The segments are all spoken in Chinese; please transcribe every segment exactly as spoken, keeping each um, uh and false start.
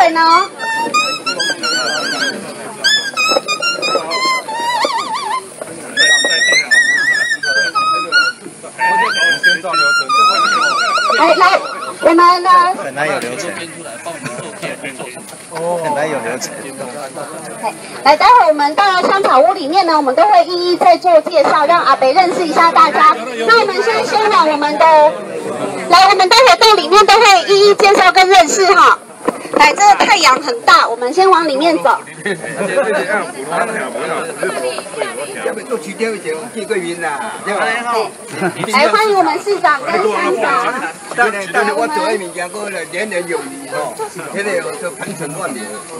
稳哦。来来，我们呢？ 本来有流程。哦，本来有流程。 来，待会我们到香草屋里面呢，我们都会一一再做介绍，让阿北认识一下大家。那我们先先往我们的，来，我们待会到里面都会一一介绍跟认识哈。来，这个太阳很大，我们先往里面走。来，欢迎我们市长跟乡长。 但但是我做的物件，我来年年有余吼，迄个就鹏程万里。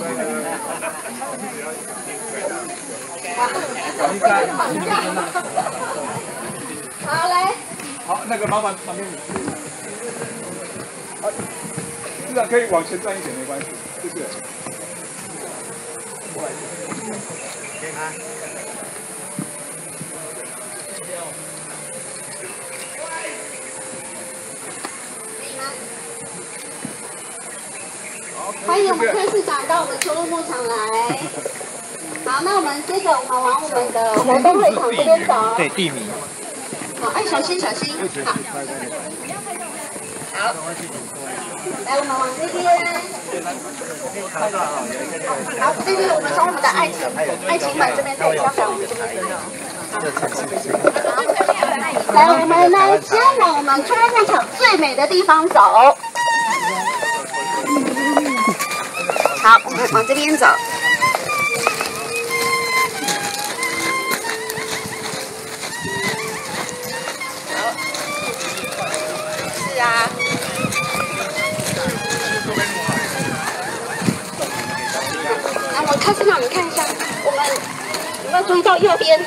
好，来。 好，那个麻烦旁边。好，市长可以往前站一点，没关系，谢谢。 欢迎我们柯市长到我们秋鹿牧场来。好，那我们接着我们往我们的活动会场这边走。 对，地名。 好，哎，小心小心。好。好。来，我们往这边。好，这边我们从我们的爱情爱情门这边走，交给我们这边。好。来，我们呢先往我们秋鹿牧场最美的地方走。好，我们往这边走。是啊。那我开始让你看一下，我们有没有注意到右边？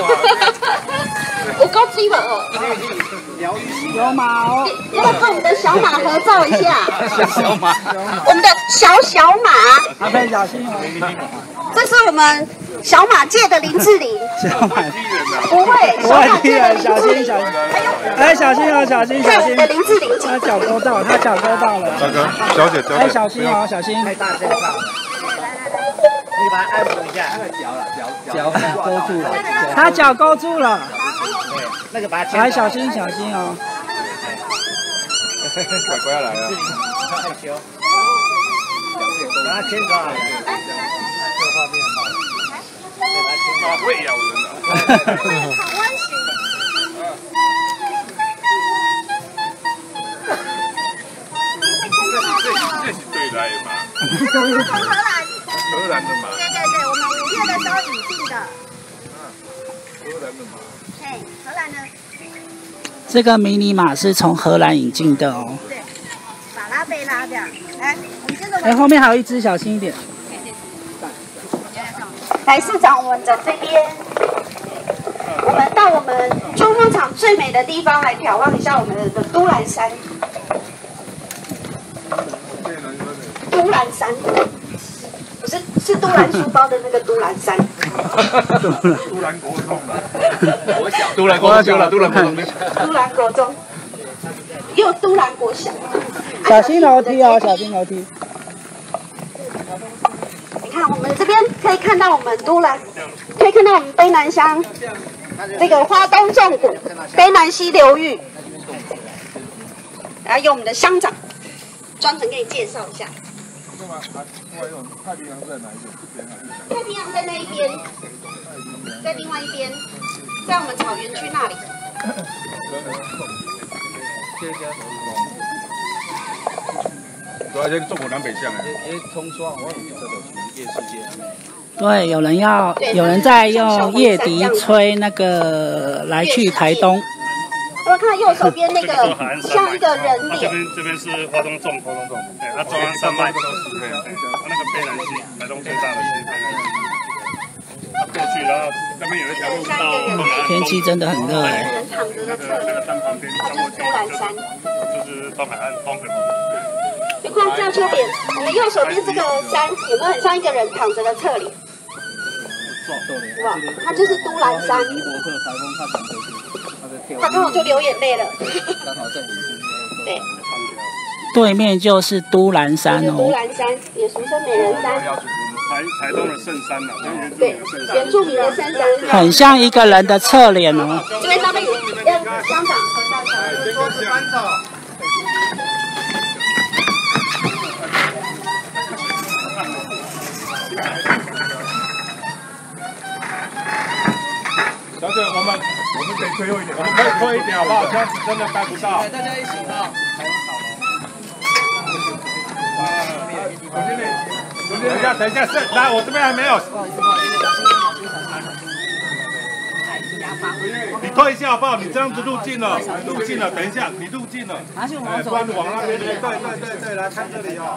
我够基本哦。有马哦。要不要跟我们的小马合照一下？ 小马。 我们的小小马。 阿飞小心哦。 这是我们小马界的林志玲。 小马。 不会，小马界的林志玲。 哎，小心哦，小心小心。 的林志玲。 他脚勾到，他脚勾到了。 大哥，小姐，小姐。 哎，小心哦，小心。 太大声了。你把它按摩一下，那个脚了，脚脚勾住了，他脚勾住了。 对，那个把它牵。 哎，小心小心哦。 乖乖来了。 害羞。把它牵走啊。这个画面很好。对，把它牵走。 会咬人的。 好温馨。 这是对来的嘛？ 从荷兰。 荷兰的马。 对对对，我们五月的时候引进的。 荷兰的马。 嘿，荷兰的。 这个迷你马是从荷兰引进的哦。 对，法拉贝拉这样。来，我们接着。 哎，后面还有一只，小心一点。 来，市长，我们的这边，我们到我们秋牧场最美的地方来眺望一下我们的都兰山。都兰山，不是是都兰书包的那个都兰山。 都兰国中国小，都兰国中了，都兰国中。 都兰国中，也有都兰国小。 小心楼梯哦，小心楼梯。 你看，我们这边可以看到我们都兰，可以看到我们卑南乡这个花东纵谷、卑南溪流域，然后有我们的乡长专程给你介绍一下。 太平洋在哪一边？ 太平洋在那一边，在另外一边，在我们草原区那里。 对，而且中国南北向哎。 因为冲刷，我有这个夜世界。 对，有人要，有人在用夜笛吹那个来去台东。 有没有看到右手边那个像一个人脸？ 这边这边是花东纵，花东纵，对，它中央山脉都是，对，它那个卑南溪，台东最大的溪，卑南溪。它过去，然后那边有一条路到， 天气真的很热哎。 人躺着的侧这个山旁边， 它就是都兰山， 就是东海岸东北。 你看这样丘边，我们右手边这个山有没有很像一个人躺着的侧脸？哇，它就是都兰山。他刚好就流眼泪了。对。 对面就是都兰山都哦。 兰山，也俗称美人山。 台台东的圣山呐， 对，原住民的圣山。 很像一个人的侧脸哦。 这边上面有要香肠和大肠。 桌子搬走。 小姐，我们我们得推后一点，我们可以推一点好不好？这样子真的拍不到。 大家一起到。 总经理，总经理，等一下，等一下，是来，我这边还没有。你退一下好不好？你这样子入镜了，入镜了，等一下，你入镜了。哎，不然往那边，对对对对，来看这里哦。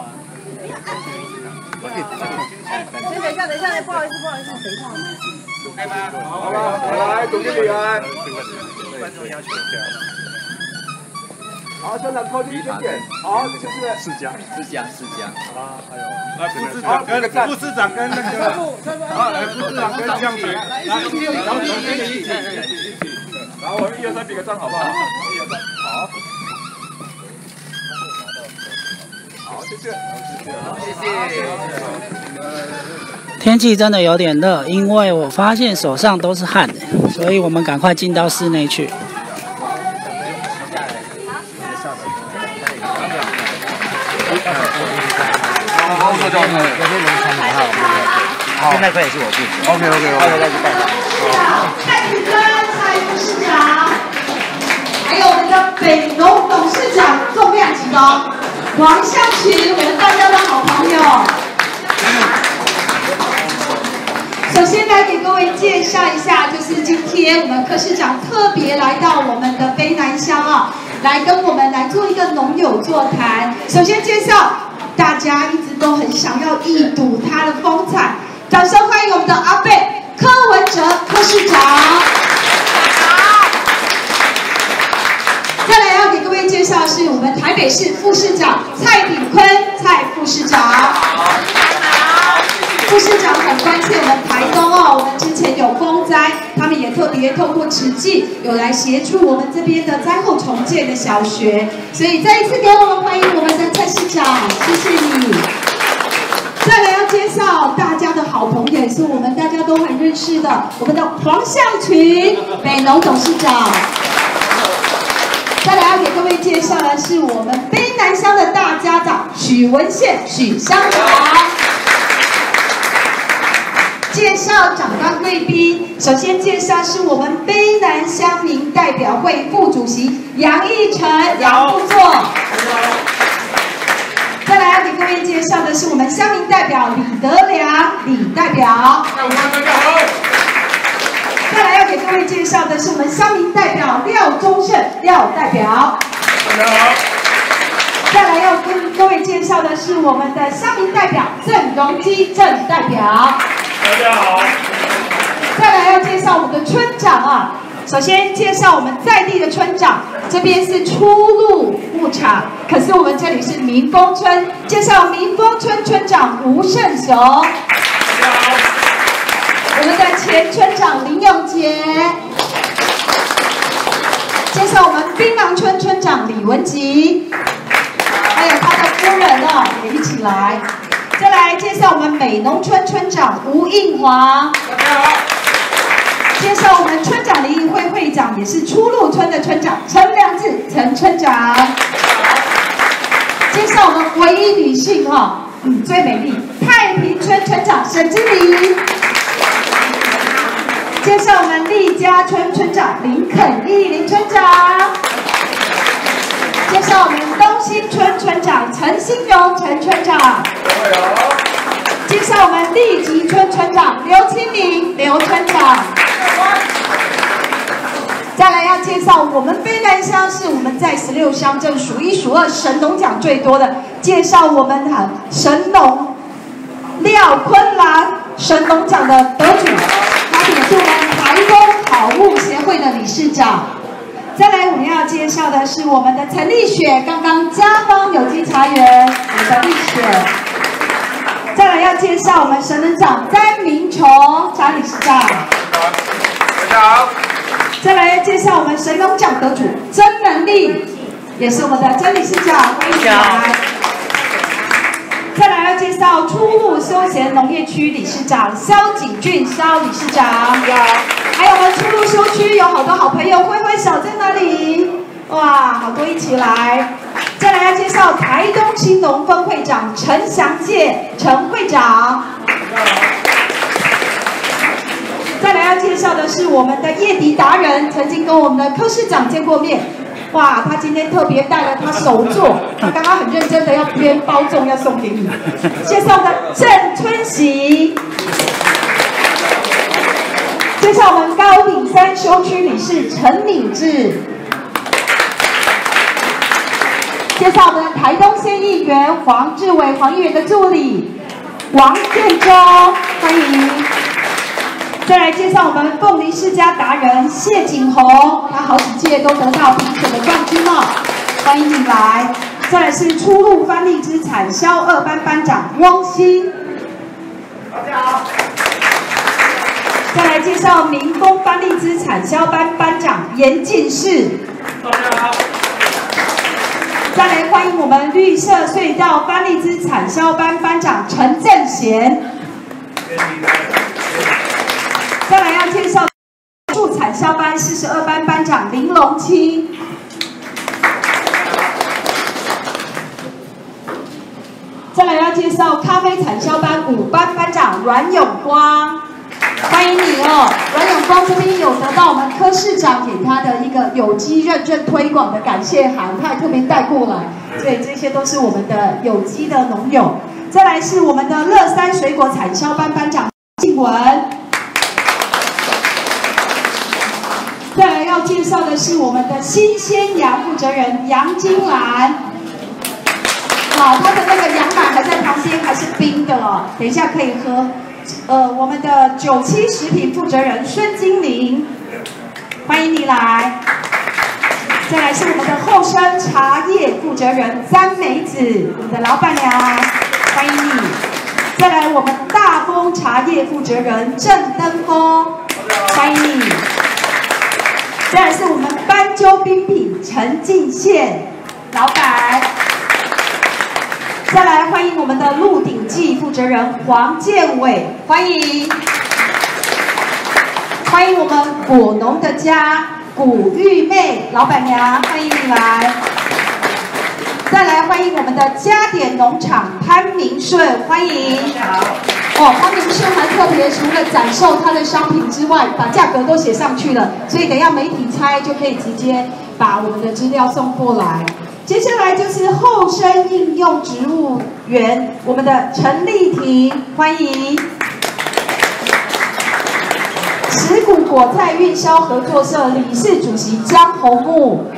先等一下，等一下，不好意思，不好意思，等一下。 可以吗？ 好吧，来，总经理来。好，现场靠近一点点。好，就是世家， 世家，世家。 啊，还有，来副市长跟副市长跟那个，啊，来副市长跟将军，来，然后总经理一起一起一起，然后我们一二三比个赞好不好？一二三，好。好，谢谢， 谢谢。 天气真的有点热，因为我发现手上都是汗，所以我们赶快进到室内去。 好，我叫你。 有些农场很好，好，现在可以是我自己。 OK OK OK。 再去拜访。 蔡宇哥、蔡副市长，还有我们的北农董事长重量级的王向群，我们大家的好朋友。首先来给各位介绍一下，就是今天我们柯市长特别来到我们的卑南乡啊，来跟我们来做一个农友座谈。首先介绍，大家一直都很想要一睹他的风采，掌声欢迎我们的阿伯柯文哲柯市长。再来要给各位介绍是我们台北市副市长蔡炳坤蔡副市长。副市长很关切我们台东哦，我们之前有风灾，他们也特别透过慈济有来协助我们这边的灾后重建的小学，所以再一次给我们欢迎我们的蔡市长，谢谢你。再来要介绍大家的好朋友，也是我们大家都很认识的，我们的黄向群北农董事长。再来要给各位介绍的是我们卑南乡的大家长许文宪许乡长。介绍长官贵宾，首先介绍是我们卑南乡民代表会副主席杨义成杨副座。再来要给各位介绍的是我们乡民代表李德良李代表。再来要给各位介绍的是我们乡民代表廖忠胜廖代表。 大家好。 再来要跟各位介绍的是我们的乡民代表郑荣基郑代表。 大家好。 再来要介绍我们的村长啊，首先介绍我们在地的村长，这边是初鹿牧场，可是我们这里是民丰村，介绍民丰村村长吴胜雄。大家好。我们的前村长林永杰。介绍我们槟榔村村长李文吉，还有他的夫人哦，也一起来。再来介绍我们美农村村长吴应华。大家好。介绍我们村长联谊会会长，也是初鹿村的村长陈良智陈村长。介绍我们唯一女性哈、哦，嗯，最美丽太平村村长沈之琳。介绍我们利家村村长林肯义林村长。介绍我们东兴村村长陈兴荣陈村长。介绍我们利吉村村长刘清明刘村长。再来要介绍我们卑南乡是我们在十六乡镇数一数二神农奖最多的，介绍我们的神农廖坤兰神农奖的得主，他也是我们台东好物协会的理事长。再来我们要介绍的是我们的陈丽雪，刚刚家邦有机茶园，我们的丽雪。再来要介绍我们神农长詹明琼詹理事长。 大家好。 再来要介绍我们神农奖得主曾能力也是我们的曾理事长，欢迎你来。再来要介绍初鹿休闲农业区理事长萧景俊萧理事长，还有我们初鹿休区有好多好朋友，挥挥手在哪里？哇，好多一起来。再来要介绍台东青农分会长陈祥介陈会长。再来要介绍的是我们的叶迪达人，曾经跟我们的柯市长见过面。哇，他今天特别带了他手作，他刚刚很认真的要编包粽要送给你。介绍我们的郑春喜，介绍我们高岭山休区理事陈敏智，介绍我们的台东县议员黄志伟黄议员的助理王建中，欢迎。再来介绍我们凤梨世家达人谢景宏，他好几届都得到评审的冠军哦，欢迎你来。再来是初鹿番荔枝产销二班班长汪鑫，大家好。再来介绍民丰番荔枝产销班班长严进士，大家好。再来欢迎我们绿色隧道番荔枝产销班班长陈正贤。再来要介绍助产销班四十二班班长林龙清。再来要介绍咖啡产销班五班班长阮永光，欢迎你哦！阮永光这边有得到我们柯市长给他的一个有机认证推广的感谢函，他还特别带过来，所以这些都是我们的有机的农友。再来是我们的乐山水果产销班班长静文。再来要介绍的是我们的新鲜羊负责人杨金兰，好，他的那个羊奶还在旁边，还是冰的哦，等一下可以喝。呃，我们的九七食品负责人孙金玲，欢迎你来。再来是我们的后生茶叶负责人詹美子，我们的老板娘，欢迎你。再来我们大丰茶叶负责人郑登峰，欢迎你。再来是我们斑鸠冰品陈进宪老板，再来欢迎我们的鹿鼎记负责人黄建伟，欢迎，欢迎我们果农的家古玉妹老板娘，欢迎你来。再来欢迎我们的嘉典农场潘明顺，欢迎。哦，潘明顺还特别除了展售他的商品之外，把价格都写上去了，所以等一下媒体猜就可以直接把我们的资料送过来。接下来就是后生应用植物园，我们的陈丽婷，欢迎。石谷果菜运销合作社理事主席江宏木。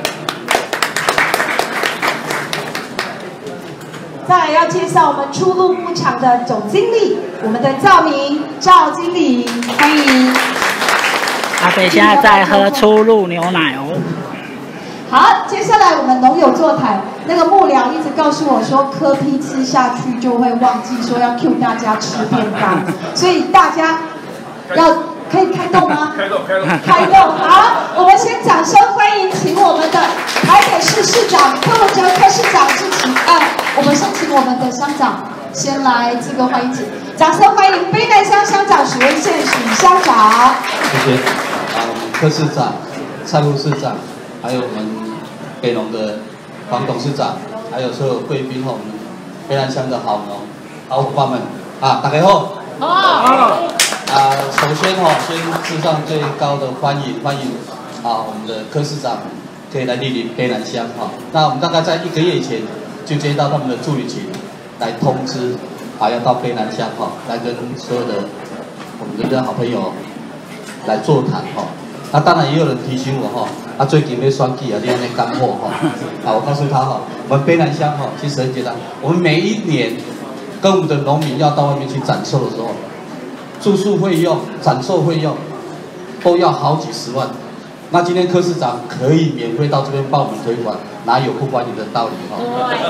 再来要介绍我们初鹿牧场的总经理，我们的赵明赵经理，欢迎。 阿北现在在喝初鹿牛奶哦。 好，接下来我们农友座谈，那个幕僚一直告诉我说，柯 P 吃下去就会忘记说要 cue 大家吃便当，所以大家要可以开动吗？ 开动，开动， 开动！好，我们先掌声欢迎，请我们的台北市市长柯文哲柯市长致辞。呃，我们先请我们的乡长先来这个欢迎词，掌声欢迎卑南乡乡长许文宪许乡长。 谢谢。啊，我们柯市长、蔡副市长，还有我们北农的黄董事长，还有所有贵宾和我们卑南乡的好农好伙伴们啊，大家好。好。啊，首先哈、哦，先致上最高的欢迎，欢迎啊，我们的柯市长可以来莅临卑南乡哈。那我们大概在一个月以前就接到他们的助理群来通知，啊，要到卑南乡哈，来跟所有的我们的好朋友来座谈哈。那当然也有人提醒我哈，啊，最近要选举啊，你安尼干货哈。啊，我告诉他哈，我们卑南乡哈，其实很简单，我们每一年跟我们的农民要到外面去展售的时候。住宿费用、展售费用都要好几十万，那今天柯市长可以免费到这边帮我们推广，哪有不欢迎的道理哈？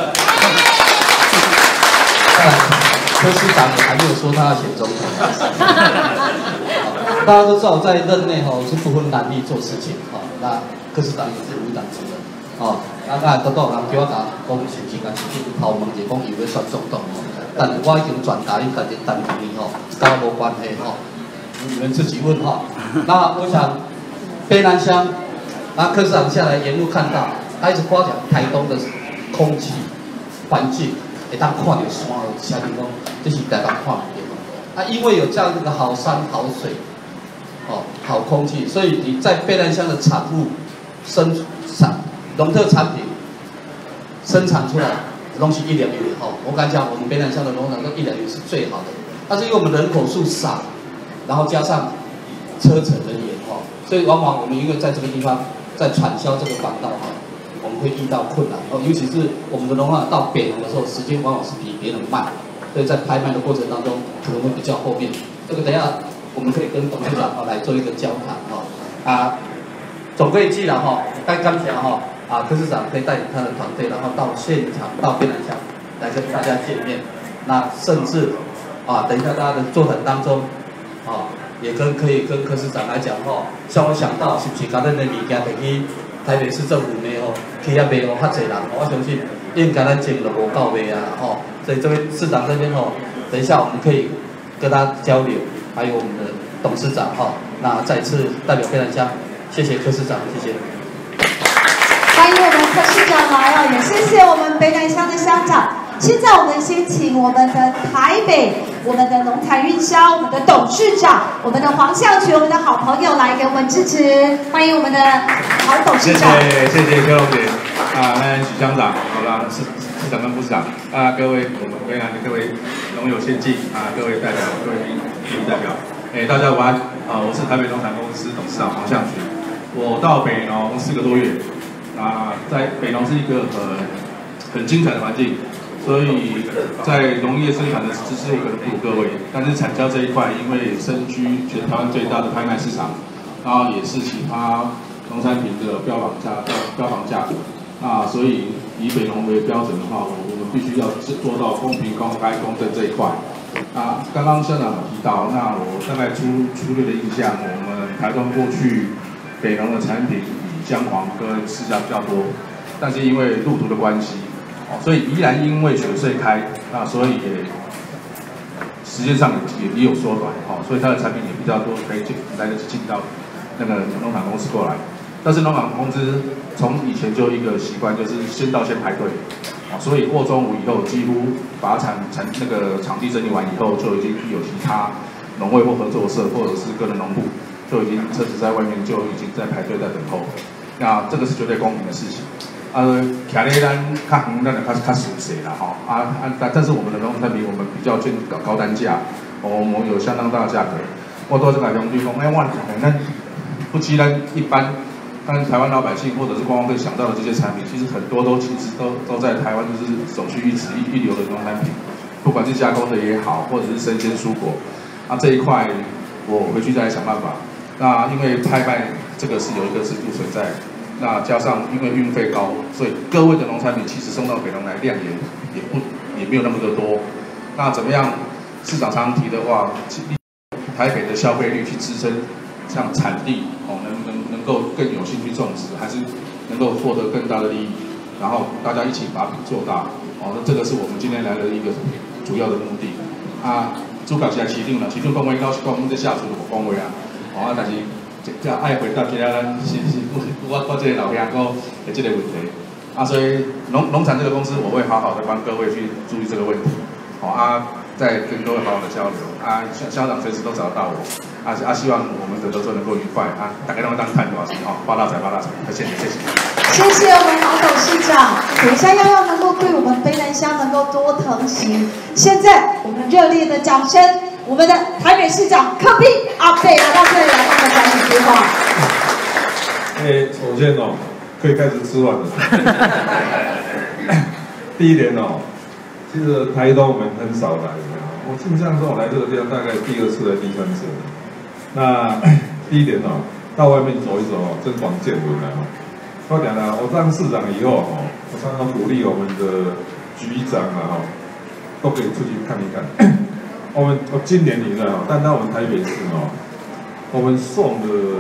柯市长也还没有说他要选总统。大家都知道我在任内哈是不分男女做事情哈，那柯市长也是无党籍的， 哦，啊啊，都都人叫我甲讲是不是甲市长头问者讲伊要选总统哦，但是我已经转达伊家己单同意吼，跟我无关系吼，你们自己问哈。那我想卑南乡，啊柯市长下来沿路看到，他一直夸奖台东的空气环境，会当看到山，啥地方，这是台东看的地方。啊，因为有这样一个好山好水，哦，好空气，所以你在卑南乡的产物生产。农特产品生产出来的东西一两元哈，我敢讲，我们卑南乡的农场都一两元是最好的。但是因为我们人口数少，然后加上车程人员哈，所以往往我们因为在这个地方在传销这个管道哈，我们会遇到困难哦。尤其是我们的农场到北农的时候，时间往往是比别人慢，所以在拍卖的过程当中可能会比较后面。这个等一下我们可以跟董事长哈来做一个交谈哈啊，总归一句了哈，该感谢哈。啊，柯市长可以带领他的团队，然后到现场到卑南乡来跟大家见面。那甚至啊，等一下大家的座谈当中，啊，也跟可以跟柯市长来讲吼，像我想到是不是把咱的物件摕去台北市政府卖吼，去遐卖吼，较侪人，我相信应该咱钱就无够卖啊吼。所以这位市长这边吼，等一下我们可以跟他交流，还有我们的董事长哈。那再次代表卑南乡，谢谢柯市长，谢谢。 欢迎我们柯市长来哦，也谢谢我们卑南乡的乡长。现在我们先请我们的台北、我们的农产运销、我们的董事长、我们的黄向群、我们的好朋友来给我们支持。欢迎我们的好董事长。 谢谢谢谢柯龙姐啊，那许乡长，好啦，市市长跟副市长啊，各位我们卑南的各位农友先进啊，各位代表、各位民意代表，哎，大家午安啊，我是台北农产公司董事长黄向群，我到北农四个多月。啊，在北农是一个很很精彩的环境，所以在农业生产的知识可能不如各位，但是产销这一块，因为身居全台湾最大的拍卖市场，然后也是其他农产品的标榜价标榜价格，啊，所以以北农为标准的话，我我们必须要做到公平、公开、公正这一块。啊，刚刚乡长有提到，那我大概粗粗略的印象，我们台东过去北农的产品。姜黄跟市价比较多，但是因为路途的关系，哦，所以宜兰因为雪隧开，那所以也时间上也也有缩短，哦，所以它的产品也比较多，可以进来得及进到那个农场公司过来。但是农场公司从以前就一个习惯，就是先到先排队，啊，所以过中午以后，几乎把产产那个场地整理完以后，就已经有其他农会或合作社或者是个人农户，就已经车子在外面就已经在排队在等候。那这个是绝对公平的事情。呃，徛咧咱较远，咱就较较熟悉啦吼。啊啊，但但是我们的农产品我们比较见高高单价，我们有相当大的价格。我多这个兄弟讲，哎，我咱不及咱一般，但台湾老百姓或者是观光队想到的这些产品，其实很多都其实都都在台湾就是首屈一指一一流的农产品，不管是加工的也好，或者是生鲜蔬果，啊这一块我回去再来想办法。那因为拍卖这个是有一个制度存在，那加上因为运费高，所以各位的农产品其实送到北农来量也也不也没有那么的多。那怎么样？市长常常提的话，台北的消费率去支撑像产地哦，能能能够更有兴趣种植，还是能够获得更大的利益，然后大家一起把饼做大哦。那这个是我们今天来的一个主要的目的啊。主角是市长啦，市长讲话老实讲，阮这下属无讲话啊。哦，但是这爱回答其他咱是是我我这个老兄哥的这个问题啊，所以农农产这个公司我会好好的帮各位去注意这个问题，好、哦、啊，再跟各位好好的交流啊，校校长随时都找得到我啊啊，希望我们的合作能够愉快啊，大家都当探多少钱哦，发大财发大财，谢谢谢谢。 谢谢我们老董事长，等一下要要能够对我们卑南乡能够多疼惜，现在我们热烈的掌声。我们的台北市长柯 P 阿贝来到这里来跟我们讲几句话。 哎，首先哦，可以开始吃饭了。第一点哦，其实台东我们很少来，我印象中我来这个地方大概第二次还是第三次。那第一点哦，到外面走一走哦，增广见闻啊。我讲了，我当市长以后哦，我常常鼓励我们的局长啊，哈，都可以出去看一看。我们我今年以来哦，单单我们台北市哦，我们送的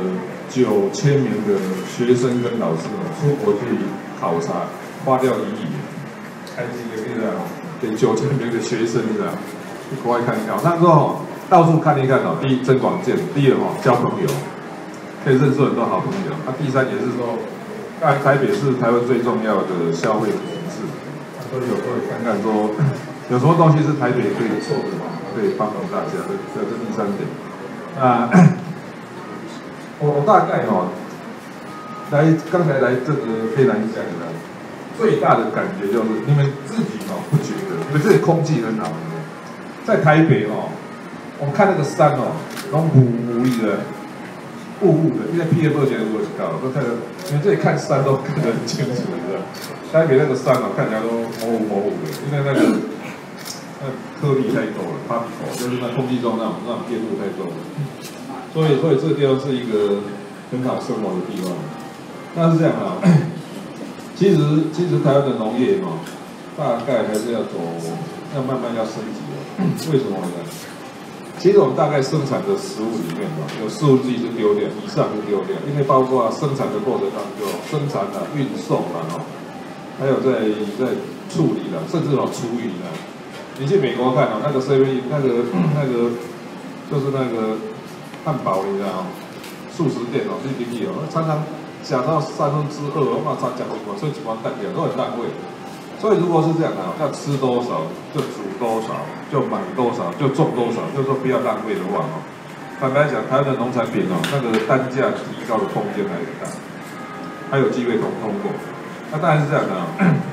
九千名的学生跟老师哦出国去考察，花掉一亿，开几个月啊，给九千名的学生的去国外看一看。那时候到处看一看哦，第一增广见，第二哦交朋友，可以认识很多好朋友。那、啊、第三也是说，当然台北是台湾最重要的消费城市，所以有时候看看说有什么东西是台北可以做的嘛，可以帮助大家。这这是第三点。啊。我我大概哦，来刚才来这个飞南乡的，最大的感觉就是你们自己哦不觉得，你们这里空气很好，在台北哦，我们看那个山哦，拢雾雾的，雾雾的，因为 P M 二点五很高，都看得，你们这里看山都看得很清楚，你知道？台北那个山哦，看起来都模糊模糊的，因为那个那颗粒太多了 ，particle 就是那空气中那种那种变数太多了。所以，所以这个地方是一个很好生活的地方。那是这样啊，其实其实台湾的农业嘛，大概还是要走，要慢慢要升级了。为什么呢？其实我们大概生产的食物里面嘛，有四分之一是丢掉，以上是丢掉，因为包括生产的过程当中，生产啊、运送啊，哦，还有在在处理了，甚至哦厨余了。你去美国看哦，那个 seven 那个那个就是那个。汉堡你知道，素食店哦，去进去哦，常常讲到三分之二，我马上讲一碗，所以几碗蛋掉都很浪费。所以如果是这样啊，要吃多少就煮多少，就买多少就种多少，就是说不要浪费的话哦。坦白讲，台湾的农产品哦，那个单价提高的空间还很大，还有机会通通过。那当然是这样的啊，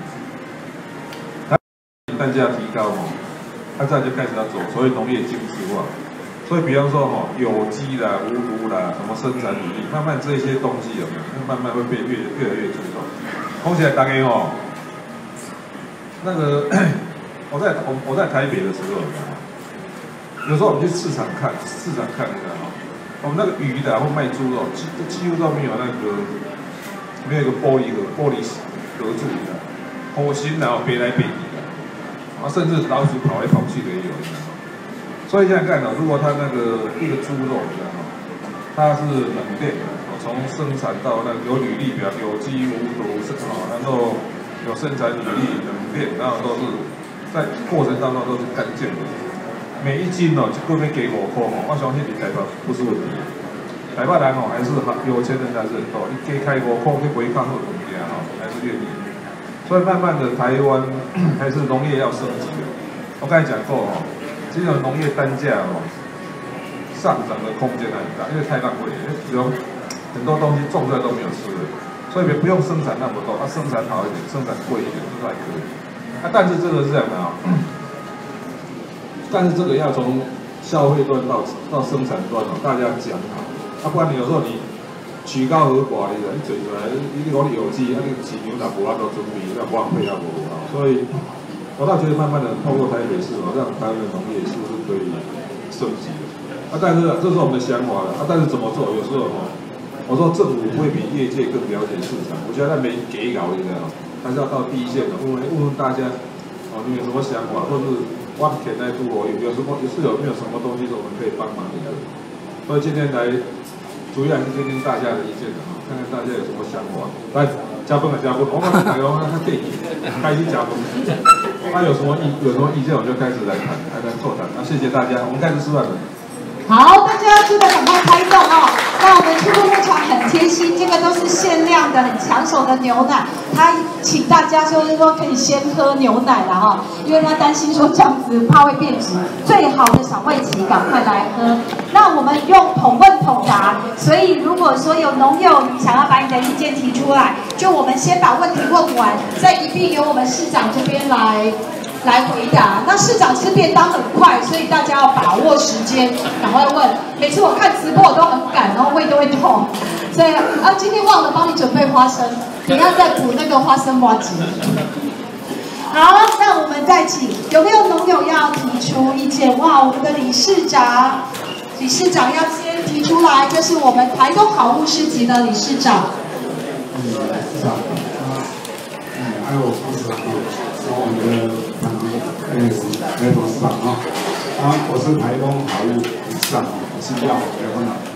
单价提高哦，它这样就开始要走所谓农业精致化。所以，比方说哈，有机啦、无毒啦，什么生产履历，慢慢这些东西有没有？慢慢会被越越来越注重。讲起来大概哦，那个我在我我在台北的时候，有时候我们去市场看，市场看一下哈，我们那个鱼的或卖猪肉，几几乎都没有那个没有一个玻璃盒玻璃隔住的，火星然后飞来飞去的，啊，甚至老鼠跑来跑去的也有，你知道吗？所以现在看哦，如果它那个一个猪肉，你知道吗？它是冷链的，从生产到那个有履历表，有机无毒是哦，然后有生产履历、冷链，然后都是在过程当中都是干净的。每一斤哦，就各位给五块哦，我相信你台北不是问题。台北人哦，还是有钱人还是很多，你给开五块去买较好的物件哦，还是愿意。所以慢慢的，台湾还是农业要升级的。我刚才讲过哦。这种农业单价哦，上涨的空间很大，因为太浪费了，因为只有很多东西种出来都没有吃的，所以不用生产那么多，它、啊、生产好一点，生产贵一点，这还可以。啊，但是这个是这样的啊、哦，但是这个要从消费端到到生产端哦，大家讲好，啊，不然你有时候你曲高和寡，你你嘴出来，你讲你有机，啊，你饲牛仔无法度准备，那不浪费啊无啊，所以。我倒觉得慢慢的透过台北市哦，让台湾的农业是不是可以升级的？啊，但是这是我们的想法了啊，但是怎么做？有时候哦，我说政府会比业界更了解市场，我觉得他没给稿，你知道吗？还是要到第一线的，问问问问大家哦，你有什么想法，或是挖田来度我有有什么是有没有什么东西是我们可以帮忙的？所以今天来主要还是听听大家的意见的啊，看看大家有什么想法。来，加分啊加分，我们来哦，他电影开始加分。他、啊、有什么意有什么意见，我就开始来谈，来来座谈。啊，谢谢大家，我们开始吃饭了。 好，大家记得赶快开动哦。那我们初步牧场很贴心，这个都是限量的、很抢手的牛奶。他请大家就是说可以先喝牛奶了哈，因为他担心说这样子怕会变质。最好的赏味期，赶快来喝。那我们用统问统答，所以如果说有农友想要把你的意见提出来，就我们先把问题问完，再一并由我们市长这边来。来回答。那市长吃便当很快，所以大家要把握时间，赶快问。每次我看直播我都很赶，然后胃都会痛。所以啊，今天忘了帮你准备花生，等一下再补那个花生麻糬。好，那我们再请，有没有农友要提出意见？哇，我们的理事长，理事长要先提出来，这是我们台东好物市集的理事长。 嗯，理事长，嗯，还有副市长，我们的。嗯，没有市长啊，啊，我是台东好物理事长，我是廖德芬啊。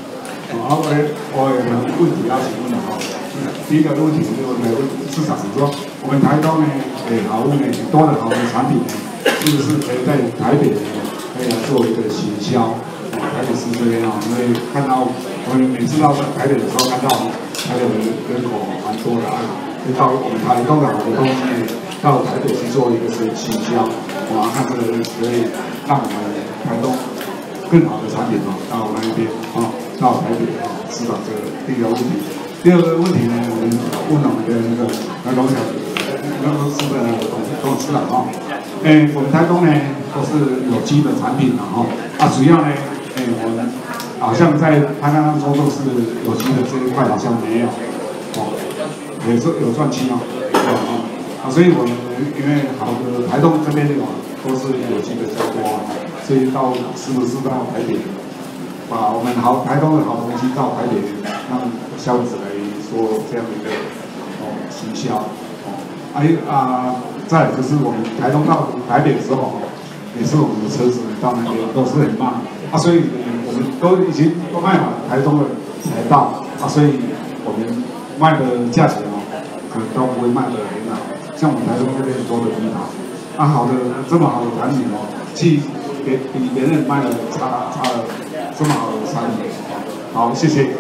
啊，我我有问题要请问了哈。第一个问题就是问市长说，我们台东呢，诶，好物呢，很多的好的产品呢，是不是可以在台北呢，可以来做一个行销？台北市这边啊，因为看到我们每次到台北的时候，看到台北的人口蛮多的啊，就到我们台东的好的东西呢，到台北去做一个是行销，我看这个可以让我们台东更好的产品哦，到我们那边哦，到台北啊，知道这个第一个问题。第二个问题呢，我们问了我们的那个那龙小那个是的董董事长啊，诶，我们台东呢都是有机的产品了哈，啊，主要呢，诶，我们好像在他刚刚说都是有机的这一块好像没有，哦，也是有赚钱哦，哦，啊，所以我们因为好的台东这边哦都是有机的较多啊，所以到是不是到台北？把我们好台东的好东西到台北，让消费者来说这样的一个哦行销哦，还有啊，再来就是我们台东到台北的时候，也是我们的车子到那边都是很慢啊，所以我们都已经都卖完台东的才到啊，所以我们卖的价钱哦，可能都不会卖得很好，像我们台东这边很多的地方啊，好的这么好的产品哦，去别比别人卖的差差了。这么好的产品，好，谢谢。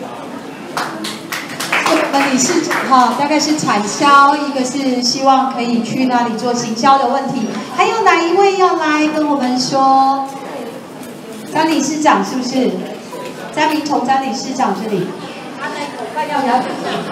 我们理事长哈，大概是产销，一个是希望可以去那里做行销的问题，还有哪一位要来跟我们说？张理事长是不是？张明崇张理事长这里，他在快要了解。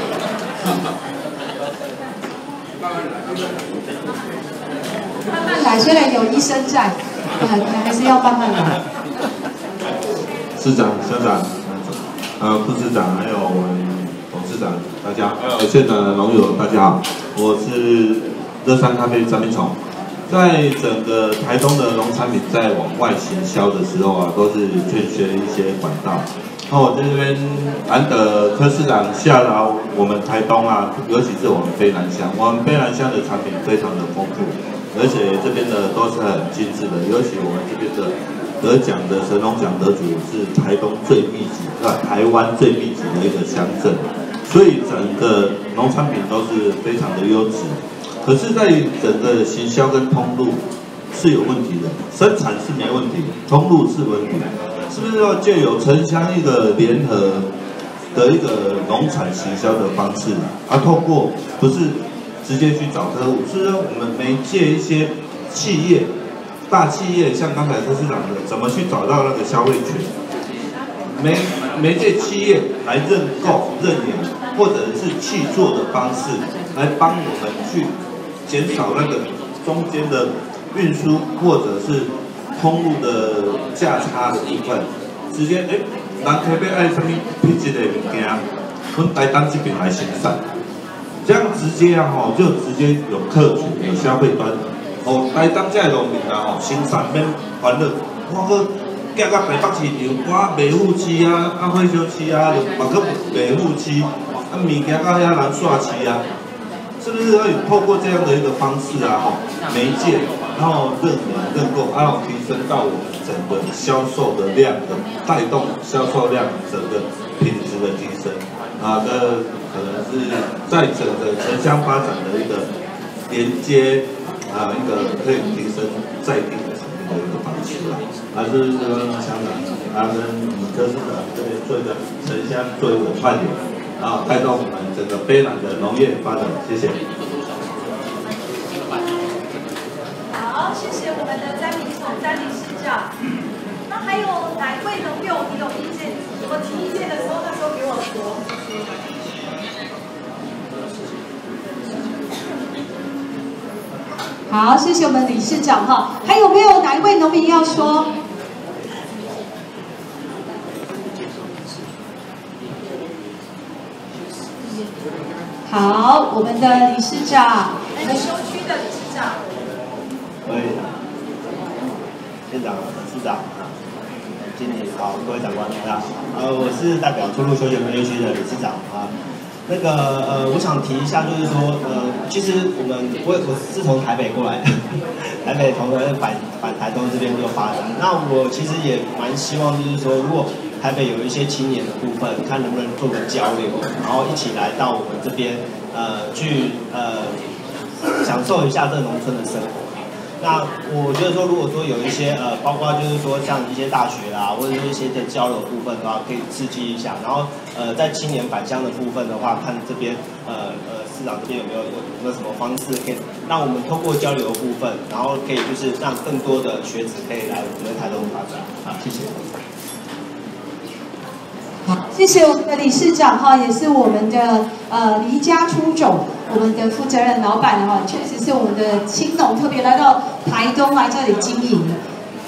慢慢来，虽然有医生在，呃，还是要慢慢来。 市长、乡长、呃副市长，还有我们董事长，大家，还有现场的农友，大家好，我是乐山咖啡张明崇。在整个台东的农产品在往外行销的时候啊，都是欠缺一些管道。那我在这边难得柯市长下到我们台东啊，尤其是我们卑南乡，我们卑南乡的产品非常的丰富，而且这边的都是很精致的，尤其我们这边的。得奖的神农奖得主是台东最密集，啊，台湾最密集的一个乡镇，所以整个农产品都是非常的优质。可是，在整个行销跟通路是有问题的，生产是没问题，通路是问题，是不是要借由城乡一个联合的一个农产行销的方式啊？透过不是直接去找客户，是让我们媒介一些企业。大企业像刚才柯市长的，怎么去找到那个消费权？媒媒介企业来认购、认养，或者是去做的方式，来帮我们去减少那个中间的运输或者是通路的价差的部分。直接哎，人特别爱什么品质的物件，从台东这边来生产，这样直接啊吼，就直接有客群、有消费端。哦，台东这农民啊，吼，生产免烦恼，我搁寄到台北市场，我卖富市啊，啊火烧市啊，就嘛搁卖富市，啊物件到遐南煞市啊，是不是可以透过这样的一个方式啊，吼，媒介，然后认领认购，然后提升到我们整个销售的量的带动销售量整个品质的提升，啊，这可能是在整个城乡发展的一个连接。啊，一个可以提升在地的产品的一个方式啦，还是跟香港，啊跟柯市长这边做一个城乡做一个串联，然后带动我们整个卑南的农业发展。谢谢。 好，谢谢我们的詹明崇詹理事长。那还有哪一位农友你有意见？我提意见的时候，那时候给我说。 好，谢谢我们理事长哈。还有没有哪一位农民要说？好，我们的理事长， 我们休区的理事长。 喂，县长、市长、经理好，各位长官大家好。呃，我是代表出入休闲分区的理事长啊。那个呃，我想提一下，就是说呃，其实我们我我是从台北过来的，台北从反反台东这边做发展。那我其实也蛮希望，就是说，如果台北有一些青年的部分，看能不能做个交流，然后一起来到我们这边，呃，去呃享受一下这农村的生活。那我觉得说，如果说有一些呃，包括就是说像一些大学啦，或者是一些的交流部分的话，可以刺激一下。然后呃，在青年返乡的部分的话，看这边呃呃市长这边有没有有有没有什么方式可以让我们通过交流的部分，然后可以就是让更多的学子可以来我们台东发展。好，谢谢。 好，谢谢我们的理事长哈，也是我们的呃离家出种，我们的负责人老板哈，确实是我们的青农特别来到台东来这里经营的。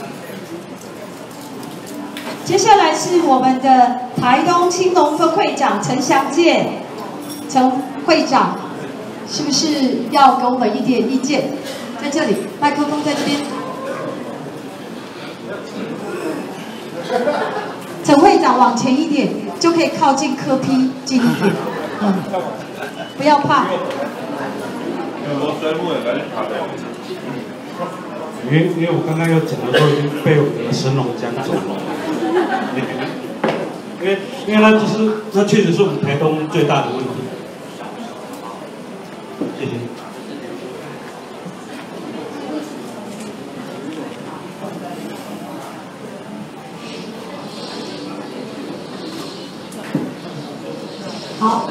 接下来是我们的台东青农分会长陈祥健，陈会长，是不是要给我们一点意见？在这里，麦克风在这边。陈会长往前一点，就可以靠近柯 P 近一点，嗯，不要怕。 因为因为我刚刚有讲的时候已经被我们的神农讲走了，因为因为它就是它确实是我们台东最大的问题。谢谢。 好。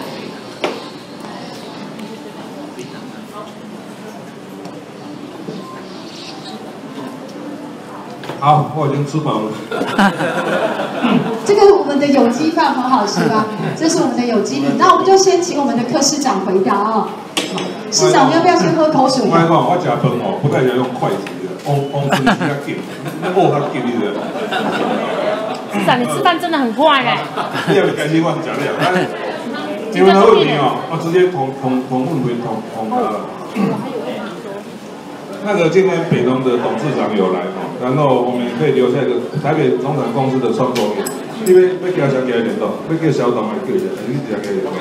好，我已经吃饱了。 这个我们的有机饭很好吃吧？这是我们的有机品，那我们就先请我们的柯市长回答啊、哦。市长，你要不要先喝口水？ 我讲，我吃饭哦，不太要用筷子的，往往东西较紧，握较紧一点。 市长，你吃饭真的很快哎。 你要感谢我讲了，因为那问题哦，我直接同同同问回同同他了。那个今天北农的董事长有来哈，然后我们可以留下一个台北农产公司的创作员，因为要叫小给联络，要叫小董来叫一下，你直接给联络。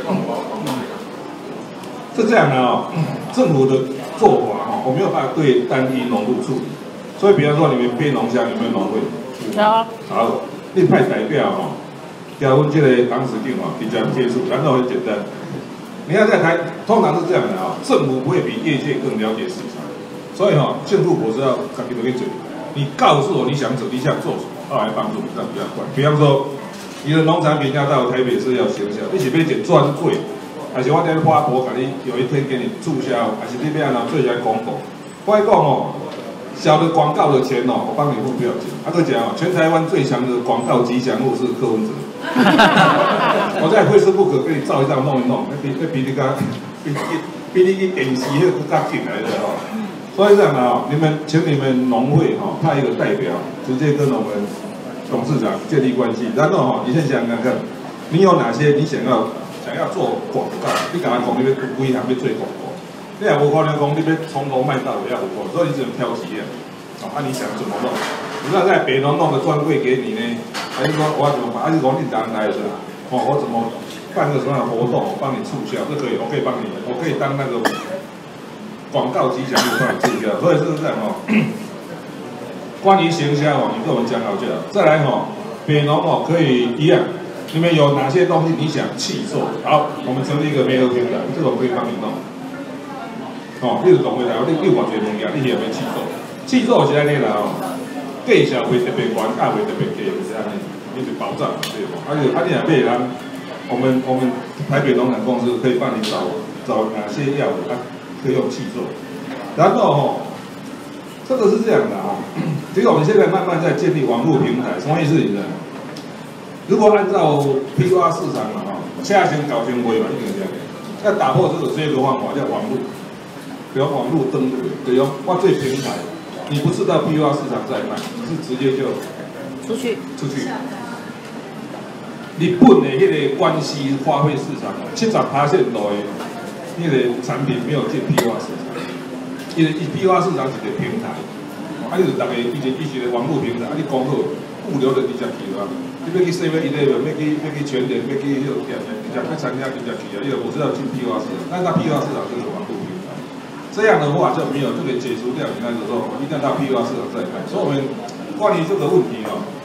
是这样的哦，政府的做法哈，我没有办法对单一农户处理，所以比方说你们边农乡有没有农会？ 有。 好，你派代表哈，交阮这个当时定哦，直接接触，然后很简单。你看在台，通常是这样的啊，政府不会比业界更了解市场。所以哈、哦，政府我是要自己去做。你告诉我你想怎么，你想做什么，我来帮助你，这样比较快。比方说，你的农产品要到台北市要行销，你是要捡专柜，还是我在花博给你有一天给你促销，还是你要拿最佳广告？我来讲哦，小的广告的钱哦，我帮你付不要紧。他就讲哦，全台湾最强的广告吉祥物是柯文哲。我在Facebook给你照一张弄一弄，那比那比你个比比你去演戏那个更进来的哦。所以这样啊，你们请你们农会哈、哦、派一个代表，直接跟我们董事长建立关系。然后哈、哦，你先想想看，你有哪些你想要想要做广告？你敢讲你要规行要做广告？你也无可能讲你要从头卖到尾要有广告，所以你只能挑几样。哦，啊，你想怎么弄？你那在北农弄个专柜给你呢？还是说我要怎么办？还是讲你当来是吧？哦，我怎么办个什么样的活动，我帮你促销，这可以，我可以帮你，我可以当那个。广告吉祥物帮你促销，所以是这样哦。关于行销哦，你跟我们讲好就好。再来哦，北农哦可以一样，你们有哪些东西你想气做？好，我们成立一个媒合平台，这个我可以帮你弄。哦，你是懂回来，你你完全不一样，你有没有气做？气做是安尼啦哦，价小会特别高，价位特别低，就是安尼，你就保障对不？而且而且买人，我们我们台北农产公司可以帮你找找哪些药的啊？可以用气做，然后哦，这个是这样的啊、哦，其实我们现在慢慢在建立网络平台，什么意思？你知道？如果按照 P U R 市场嘛哈，下行搞行为嘛，一定这样，要打破这个这个方法叫网络，比如网络登录，比如我最平台，你不是到 P U R 市场在卖，你是直接就出去出去。日本的迄个关西花卉市场，七十趴线都的。那个产品没有进 P U R 市场，因为 P U R 市场是个平台，啊，你就大家一些一些网络平台，啊，你讲好物流的直接去啊，你要去 seven eleven， 要去要去全联，要去迄个店的，直接去参加直接去啊，因为不是要进 P U R 市场，但是它 P U R 市场就是网络平台，这样的话就没有这个解除掉你那个说一定要到 P U R 市场再卖，所以我们关于这个问题哦，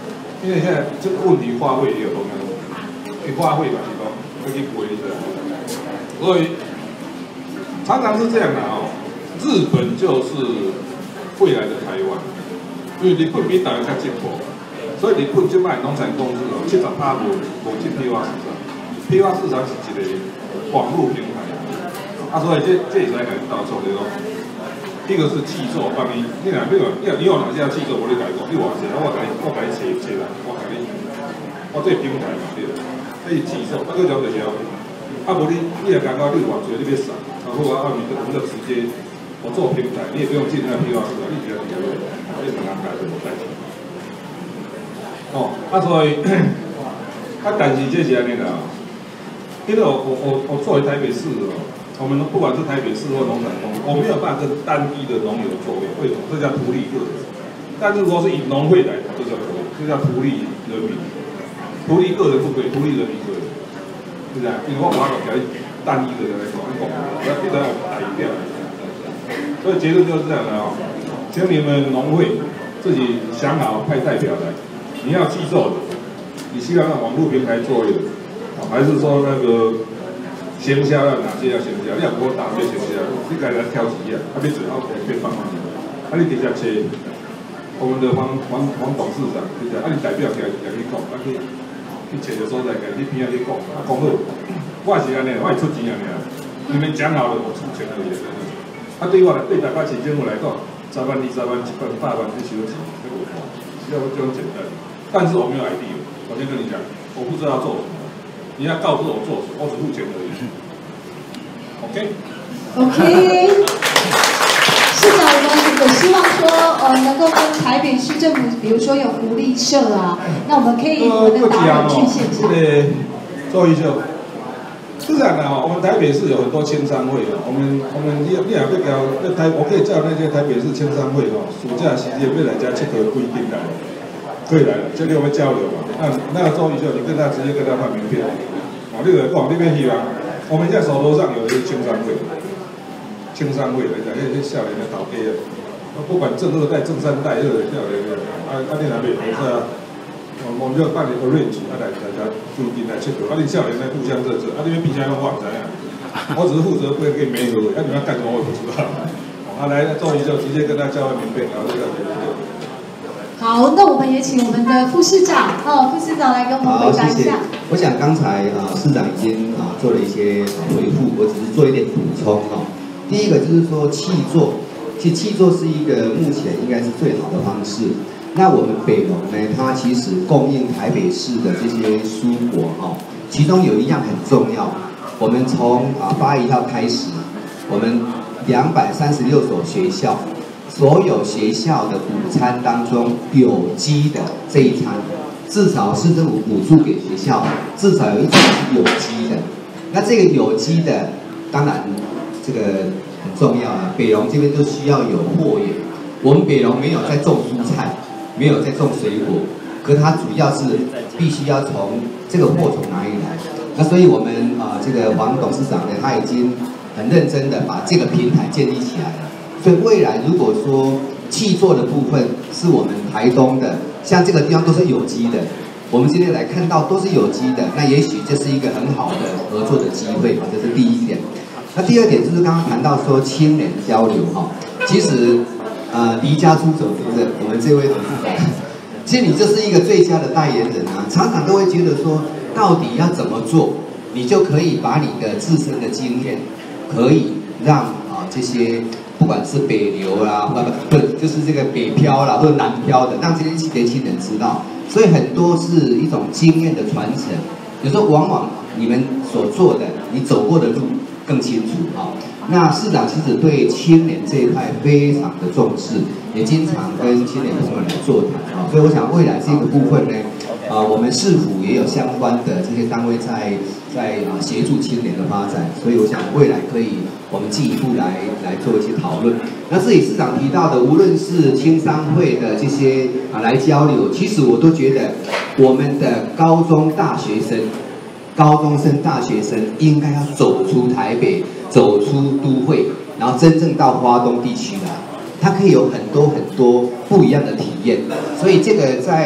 因为现在这个问题花费也有同样的，你花费嘛是讲要去赔的，所以常常是这样的哦。日本就是未来的台湾，因为日本比台湾较进步，所以日本即摆农产公司哦，七十趴无无进批发市场，批发市场是一个网络平台，啊，所以这这也是来甲你导出的咯。一个是气作帮你，你若你有你有你有哪家气作，我咧甲你讲，你偌济，我甲你我甲你找找来，我甲你，我这平台嘛对，这是气作，啊，佮种就是啊，无你你若感觉你偌济，你要送，啊好啊，啊，我们就我们就直接我做平台，你也不用进那批发市场，你只要直接你两人家就无代志。哦，啊，所以啊，但是这是安尼啦，因为我我我我作为台北市哦。我们不管是台北市或农产公司，我没有办法跟单一的农友作为，为什么？这叫图利个人。但是如果是以农会来讲，这叫可以，这叫图利人民。图利个人不可以，图利人民可以，是不是啊？因为我把它讲单一的来讲，你讲，我要变成打一掉。所以结论就是这样的哦，请你们农会自己想好派代表来，你要寄售的，你希望让网络平台作业的，还是说那个？行销要哪些要行销？你也无打咩行销，你家来挑几样，啊，你最好可以帮忙。啊，你直接找我们的黄黄黄董事长，对不对？啊，你代表起来来去讲，啊去去找个所在，去边仔去讲，啊讲好。我也是安尼，我会出钱安尼啊。你们讲好了，我出钱而已。啊，对我来对大家市政府来讲，十万、二十万、一百、百万，你收得起，这个要这样简单。但是我没有 idea， 我先跟你讲，我不知道做什么。你要告诉我做什么，我只付钱而已。OK。OK。 市长，我们有希望说，呃，能够跟台北市政府，比如说有福利社啊，那我们可以我们的达人去现场。 对，做一下。是这样的哦，我们台北市有很多签商会哦，我们我们你你也要叫那台，我可以叫那些台北市签商会哦，暑假期间要来家切合不一定来。可以来了，这里我们交流嘛。那那个周瑜秀，你跟他直接跟他换名片。哦，这个往那边去啊。我们现在手头上有一个青商会，青商会来讲，那些少年的头家啊，不管正二代、正三代，二少年的，啊啊，你那边也是啊。我我们就办一个 range， 啊来大家规定来切合，啊你少年来互相认识，啊这边比赛的话怎样？我只是负责不给媒合，啊你们要干什么我也不知道。啊来周瑜秀直接跟他交换名片，然后这个。 好，那我们也请我们的副市长哦，副市长来跟我们回答一下。 我想刚才啊、呃、市长已经啊、呃、做了一些回复，我只是做一点补充哦。第一个就是说契作，其实契作是一个目前应该是最好的方式。那我们北农呢，它其实供应台北市的这些蔬果哦，其中有一样很重要，我们从啊八一号开始，我们两百三十六所学校。所有学校的午餐当中，有机的这一餐，至少市政府补助给学校，至少有一餐是有机的。那这个有机的，当然这个很重要啊。北农这边都需要有货源，我们北农没有在种蔬菜，没有在种水果，可它主要是必须要从这个货从哪里来。那所以我们啊、呃，这个黄董事长呢，他已经很认真的把这个平台建立起来了。所以未来如果说契作的部分是我们台东的，像这个地方都是有机的，我们今天来看到都是有机的，那也许这是一个很好的合作的机会啊，这是第一点。那第二点就是刚刚谈到说青年交流哈，其实呃离家出走，对不对？我们这位董事长，其实你就是一个最佳的代言人啊，常常都会觉得说到底要怎么做，你就可以把你的自身的经验，可以让啊这些。不管是北流啦，不不就是这个北漂啦，或者南漂的，让这些年轻人知道，所以很多是一种经验的传承。有时候往往你们所做的，你走过的路更清楚啊。那市长其实对青年这一块非常的重视，也经常跟青年朋友来座谈啊。所以我想未来这个部分呢，啊，我们市府也有相关的这些单位在在啊协助青年的发展，所以我想未来可以。我们进一步来来做一些讨论。那这里市长提到的，无论是青商会的这些啊来交流，其实我都觉得我们的高中大学生、高中生、大学生应该要走出台北，走出都会，然后真正到花东地区来，它可以有很多很多不一样的体验。所以这个在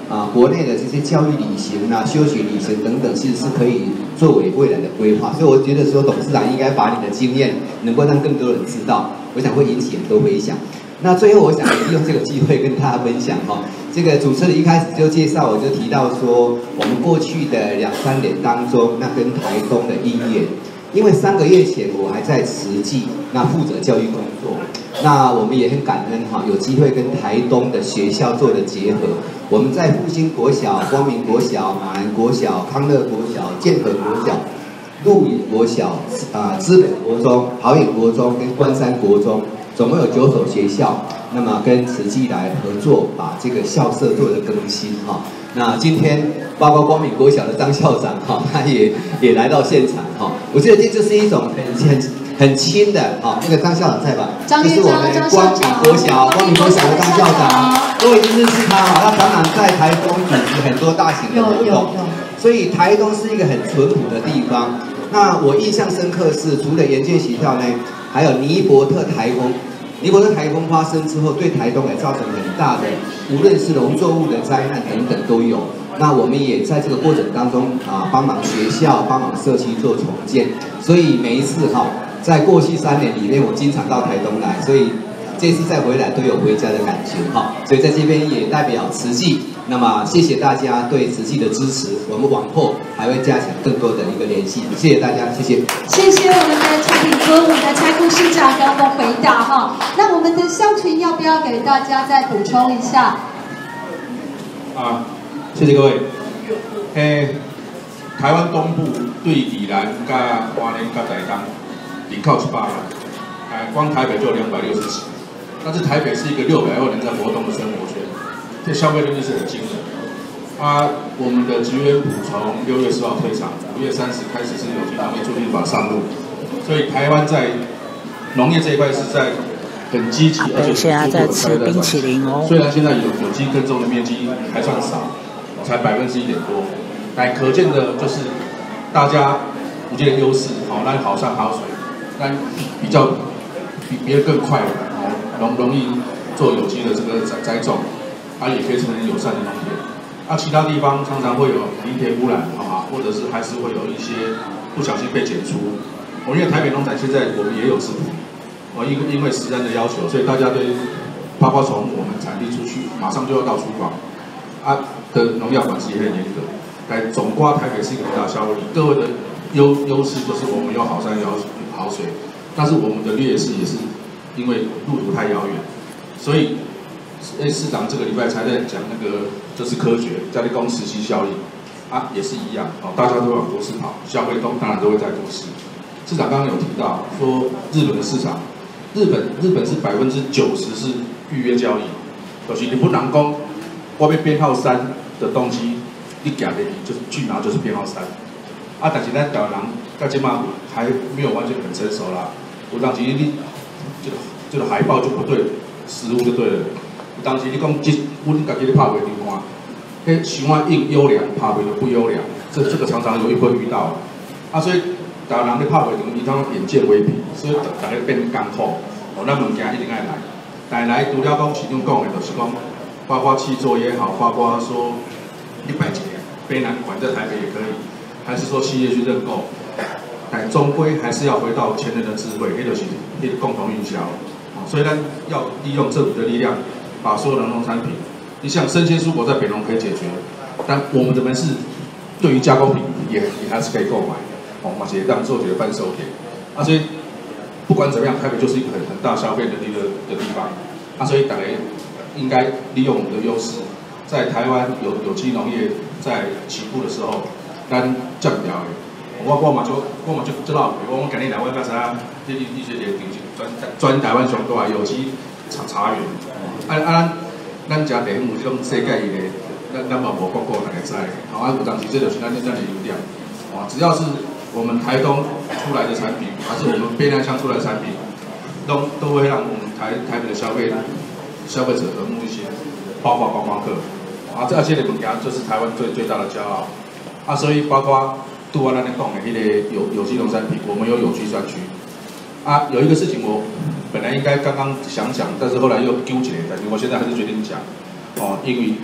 啊国内的这些教育旅行啊、休学旅行等等，其实是可以作为未来的规划。所以我觉得说，董事长应该把你的经验能够让更多人知道，我想会引起很多回响。那最后，我想利用这个机会跟大家分享哈，这个主持人一开始就介绍，我就提到说，我们过去的两三年当中，那跟台东的因缘，因为三个月前我还在慈济那负责教育工作，那我们也很感恩哈，有机会跟台东的学校做了结合。我们在复兴国小、光明国小、马兰国小、康乐国小、建和国小、鹿野国小、啊资北国中、好野国中跟关山国中。总共有九所学校，那么跟慈济来合作，把这个校舍做了更新哈。那今天包括光明国小的张校长哈，他也也来到现场哈。我觉得这就是一种很很很亲的哈。那个张校长在吧？这是我们光明国小光明国小的张校长，各位一定认识他哈。他常常在台东组织很多大型的活动，所以台东是一个很淳朴的地方。那我印象深刻是，除了研究学校呢，还有尼伯特台风。尼伯特台风发生之后，对台东也造成很大的，无论是农作物的灾难等等都有。那我们也在这个过程当中啊，帮忙学校、帮忙社区做重建。所以每一次哈、哦，在过去三年里面，我经常到台东来，所以这次再回来都有回家的感觉哈。所以在这边也代表慈济，那么谢谢大家对慈济的支持，我们往后还会加强更多的一个联系。谢谢大家，谢谢。 谢谢我们的产品科，我们的蔡副市长给我们回答哈。那我们的校群要不要给大家再补充一下？ 啊，谢谢各位。诶，台湾东部对宜兰、甲花莲、甲台东人口一百万，哎，光台北就有两百六十几。但是台北是一个六百万人在活动的生活圈，这消费力是很惊人。啊，我们的集约补从六月十号退场，五月三十开始是有机农业促进法上路，所以台湾在农业这一块是在很积极，而且现在在吃冰淇淋哦。 虽然现在有有机耕种的面积还算少，才百分之一点多，但可见的就是大家有这个优势，好，那好山好水，那比较比别人更快，哦，容容易做有机的这个栽栽种，啊，也可以成为友善的农田。啊，其他地方常常会有林田污染，啊，或者是还是会有一些不小心被检出。我因为台北农展现在我们也有质谱，哦，因因为实战的要求，所以大家对包括从我们产地出去，马上就要到厨房，啊的农药管制也很严格。来总括台北是一个很大效率，各位的优优势就是我们有好山有好水，但是我们的劣势也是因为路途太遥远，所以。哎，市长这个礼拜才在讲那个，这是科学，在立功时期效应，啊，也是一样，哦，大家都往都市跑，消费都当然都会在都市。市长刚刚有提到说，日本的市场，日本日本是百分之九十是预约交易，就是你不能讲，我要编号三的东西，你夹的就是去拿就是编号三，啊，但是咱台湾人到今嘛还没有完全很成熟啦，有当时你这个这个海报就不对，实物就对了。当时你讲，即阮家己咧拍卖场看，迄箱啊印优良，拍卖就不优良，这这个常常有一会遇到。啊，所以台湾人咧拍卖场，伊当眼见为凭，所以大家变艰苦。哦，咱物件一定爱来，但来除了讲市长讲的，就是讲，包括气作也好，包括说一百几年卑南馆在台北也可以，还是说企业去认购，但终归还是要回到前人的智慧，迄就是迄个共同营销。所以咱要利用政府的力量。把所有的农产品，你像生鲜蔬果在北农可以解决，但我们的门市对于加工品也也还是可以购买，哦，而且让做觉得贩售点，啊，所以不管怎么样，台北就是一个很很大消费能力的的地方，啊，所以大家应该利用我们的优势，在台湾有有机农业在起步的时候，咱降调的，我我嘛就我嘛就知道，我我今日来我刚才这这这些连顶专专台湾上多啊有机茶茶园。啊啊，咱咱食地方有这种世界的，咱咱嘛无广告大家知，好啊，有当时这就是咱咱的优点，啊，只要是我们台东出来的产品，还是我们卑南乡出来的产品，都都会让我们台台北的消费消费者耳目一新，包括观光客，啊，这些的物件就是台湾最最大的骄傲，啊，所以包括拄我咱咧讲的迄个有有机农产品，我们有有机专区，啊，有一个事情我。本来应该刚刚想讲，但是后来又丢起来，但是我现在还是决定讲，哦，因为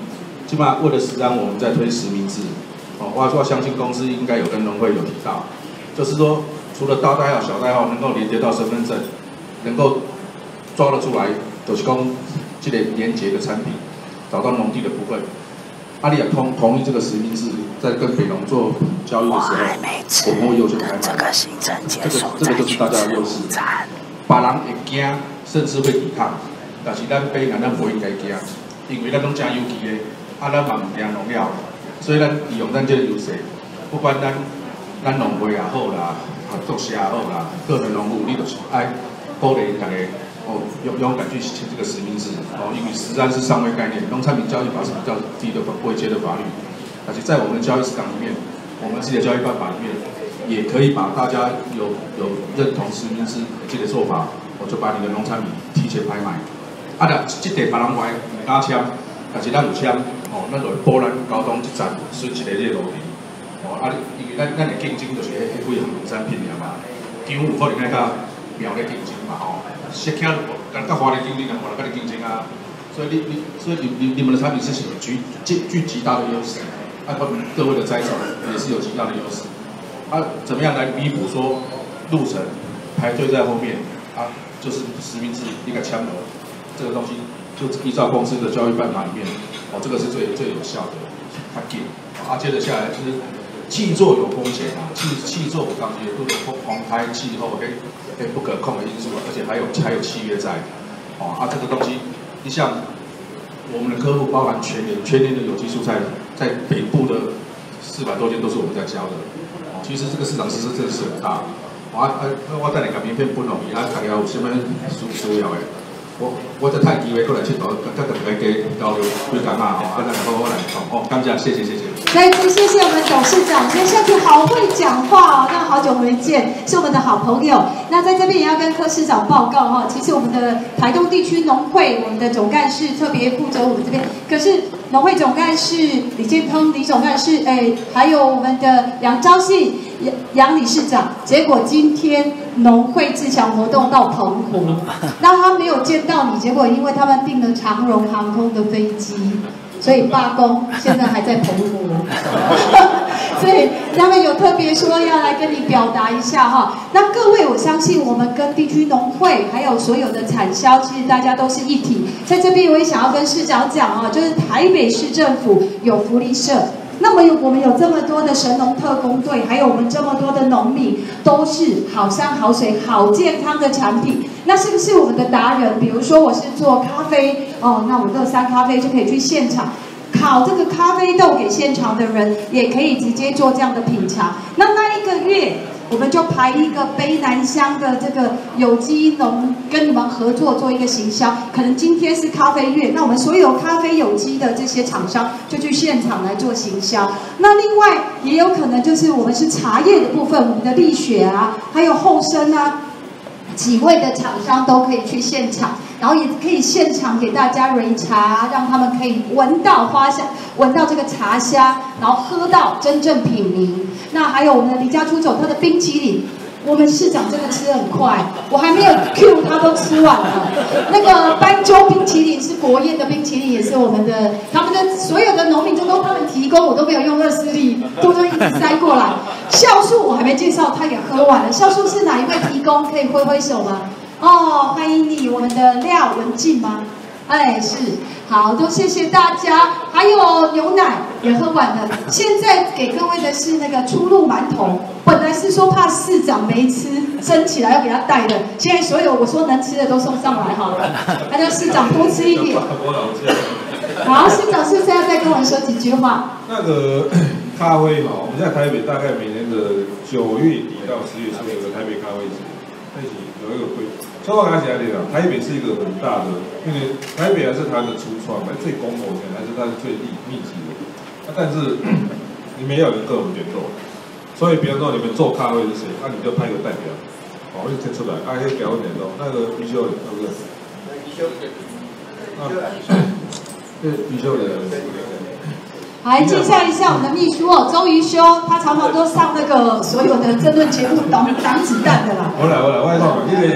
起码为了实战，我们在推实名制。哦，我我相信公司应该有跟农会有提到，就是说除了大代号、小代号能够连接到身份证，能够抓得出来，就是讲这个连接的产品，找到农地的部分。阿里也同同意这个实名制，在跟北农做交易的时候，我们会优先开卖。这个行程结束，这个这个就是大家的优势。别人会惊，甚至会抵抗，但是咱北南咱不应该惊，因为咱拢真有机的，啊咱嘛唔惊农药，所以咱利用咱这个优势，不管咱咱农会也好啦，合作社也好啦，个人农户，你就是爱鼓励大家。哦，勇勇敢去签这个实名制哦，因为实战是上位概念，农产品交易法是比较低的位阶的法律，而且在我们的交易市场里面，我们自己的交易办法里面，也可以把大家有有认同实名制这个做法，我就把你的农产品提前拍卖。啊，那这点别人话唔敢签，但是咱有签哦，咱就会保咱交通一站顺一个这个路程哦，啊，因为咱咱的竞争就是迄迄几项农产品尔嘛，几乎有可能爱甲苗咧竞争嘛吼。石刻跟跟华联竞争，跟华联跟你竞争啊，所以你你所以你你你们的产品是有具具具极大的优势，啊，各位的栽种也是有极大的优势，啊，怎么样来弥补说路程排队在后面啊，就是实名制一个枪额，这个东西就依照公司的交易办法里面，哦，这个是最最有效的，它给，啊，接着下来就是气作有风险啊，气气作我刚才都有风台气候跟。跟不可控的因素，而且还有还有契约在，哦啊，这个东西，你像我们的客户，包含全年全年的有机蔬菜，在北部的四百多间都是我们在教的，哦，其实这个市场其实真的是很大，啊啊，我带你讲名片不容易，啊，大家有什么需需要的，我我在太机会过来佚佗，跟跟大家交流几讲啊，哦，啊，咱好好来讲，哦，感谢，谢谢，谢谢。 再次谢谢我们董事长，今天下次好会讲话哦，那好久没见，是我们的好朋友。那在这边也要跟柯市长报告哈，其实我们的台东地区农会，我们的总干事特别负责我们这边，可是农会总干事李建通李总干事，哎，还有我们的杨昭信杨杨理事长，结果今天农会自强活动到澎湖，那他没有见到你，结果因为他们订了长荣航空的飞机。所以罢工，现在还在澎湖，所以他们有特别说要来跟你表达一下哈。那各位，我相信我们跟地区农会还有所有的产销，其实大家都是一体。在这边我也想要跟市长讲啊，就是台北市政府有福利社。那么有我们有这么多的神农特工队，还有我们这么多的农民，都是好山好水好健康的产品。那是不是我们的达人？比如说我是做咖啡哦，那我乐山咖啡就可以去现场烤这个咖啡豆给现场的人，也可以直接做这样的品尝。那那一个月。我们就排一个卑南乡的这个有机农跟你们合作做一个行销，可能今天是咖啡月，那我们所有咖啡有机的这些厂商就去现场来做行销。那另外也有可能就是我们是茶叶的部分，我们的力雪啊，还有后生啊，几位的厂商都可以去现场，然后也可以现场给大家擂茶，让他们可以闻到花香，闻到这个茶香，然后喝到真正品茗。那还有我们的离家出走，它的冰淇淋，我们市长这个吃很快，我还没有 Q 他都吃完了。那个斑鸠冰淇淋是国宴的冰淇淋，也是我们的，他们的所有的农民都都他们提供，我都没有用热斯力，都都一直塞过来。酵素我还没介绍，他也喝完了。酵素是哪一位提供？可以挥挥手吗？哦，欢迎你，我们的廖文静吗？哎，是，好，都谢谢大家。还有牛奶也喝完了。现在给各位的是那个初露馒头，本来是说怕市长没吃，蒸起来要给他带的，现在所有我说能吃的都送上来好了，那就市长多吃一点。好，市长是不是要再跟我们说几句话？ 那个咖啡嘛，我们在台北大概每年的九月底到十月初有个台北咖啡节，那起有一个会。说话讲起来讲，台北是一个很大的，因为台北还是它的橱窗，还最公共的，还是它是最密密集的。啊、但是你们要有个人联络，所以比方说你们做咖啡是谁，那、啊、你就派个代表，哦，就贴出来，啊，可以表演联络，那个必修的，对不对？必修的，啊，对，必修的。 来介绍一下我们的秘书哦，周瑜修，他常常都上那个所有的争论节目挡挡子弹的啦。 我来我来，我来讲，因为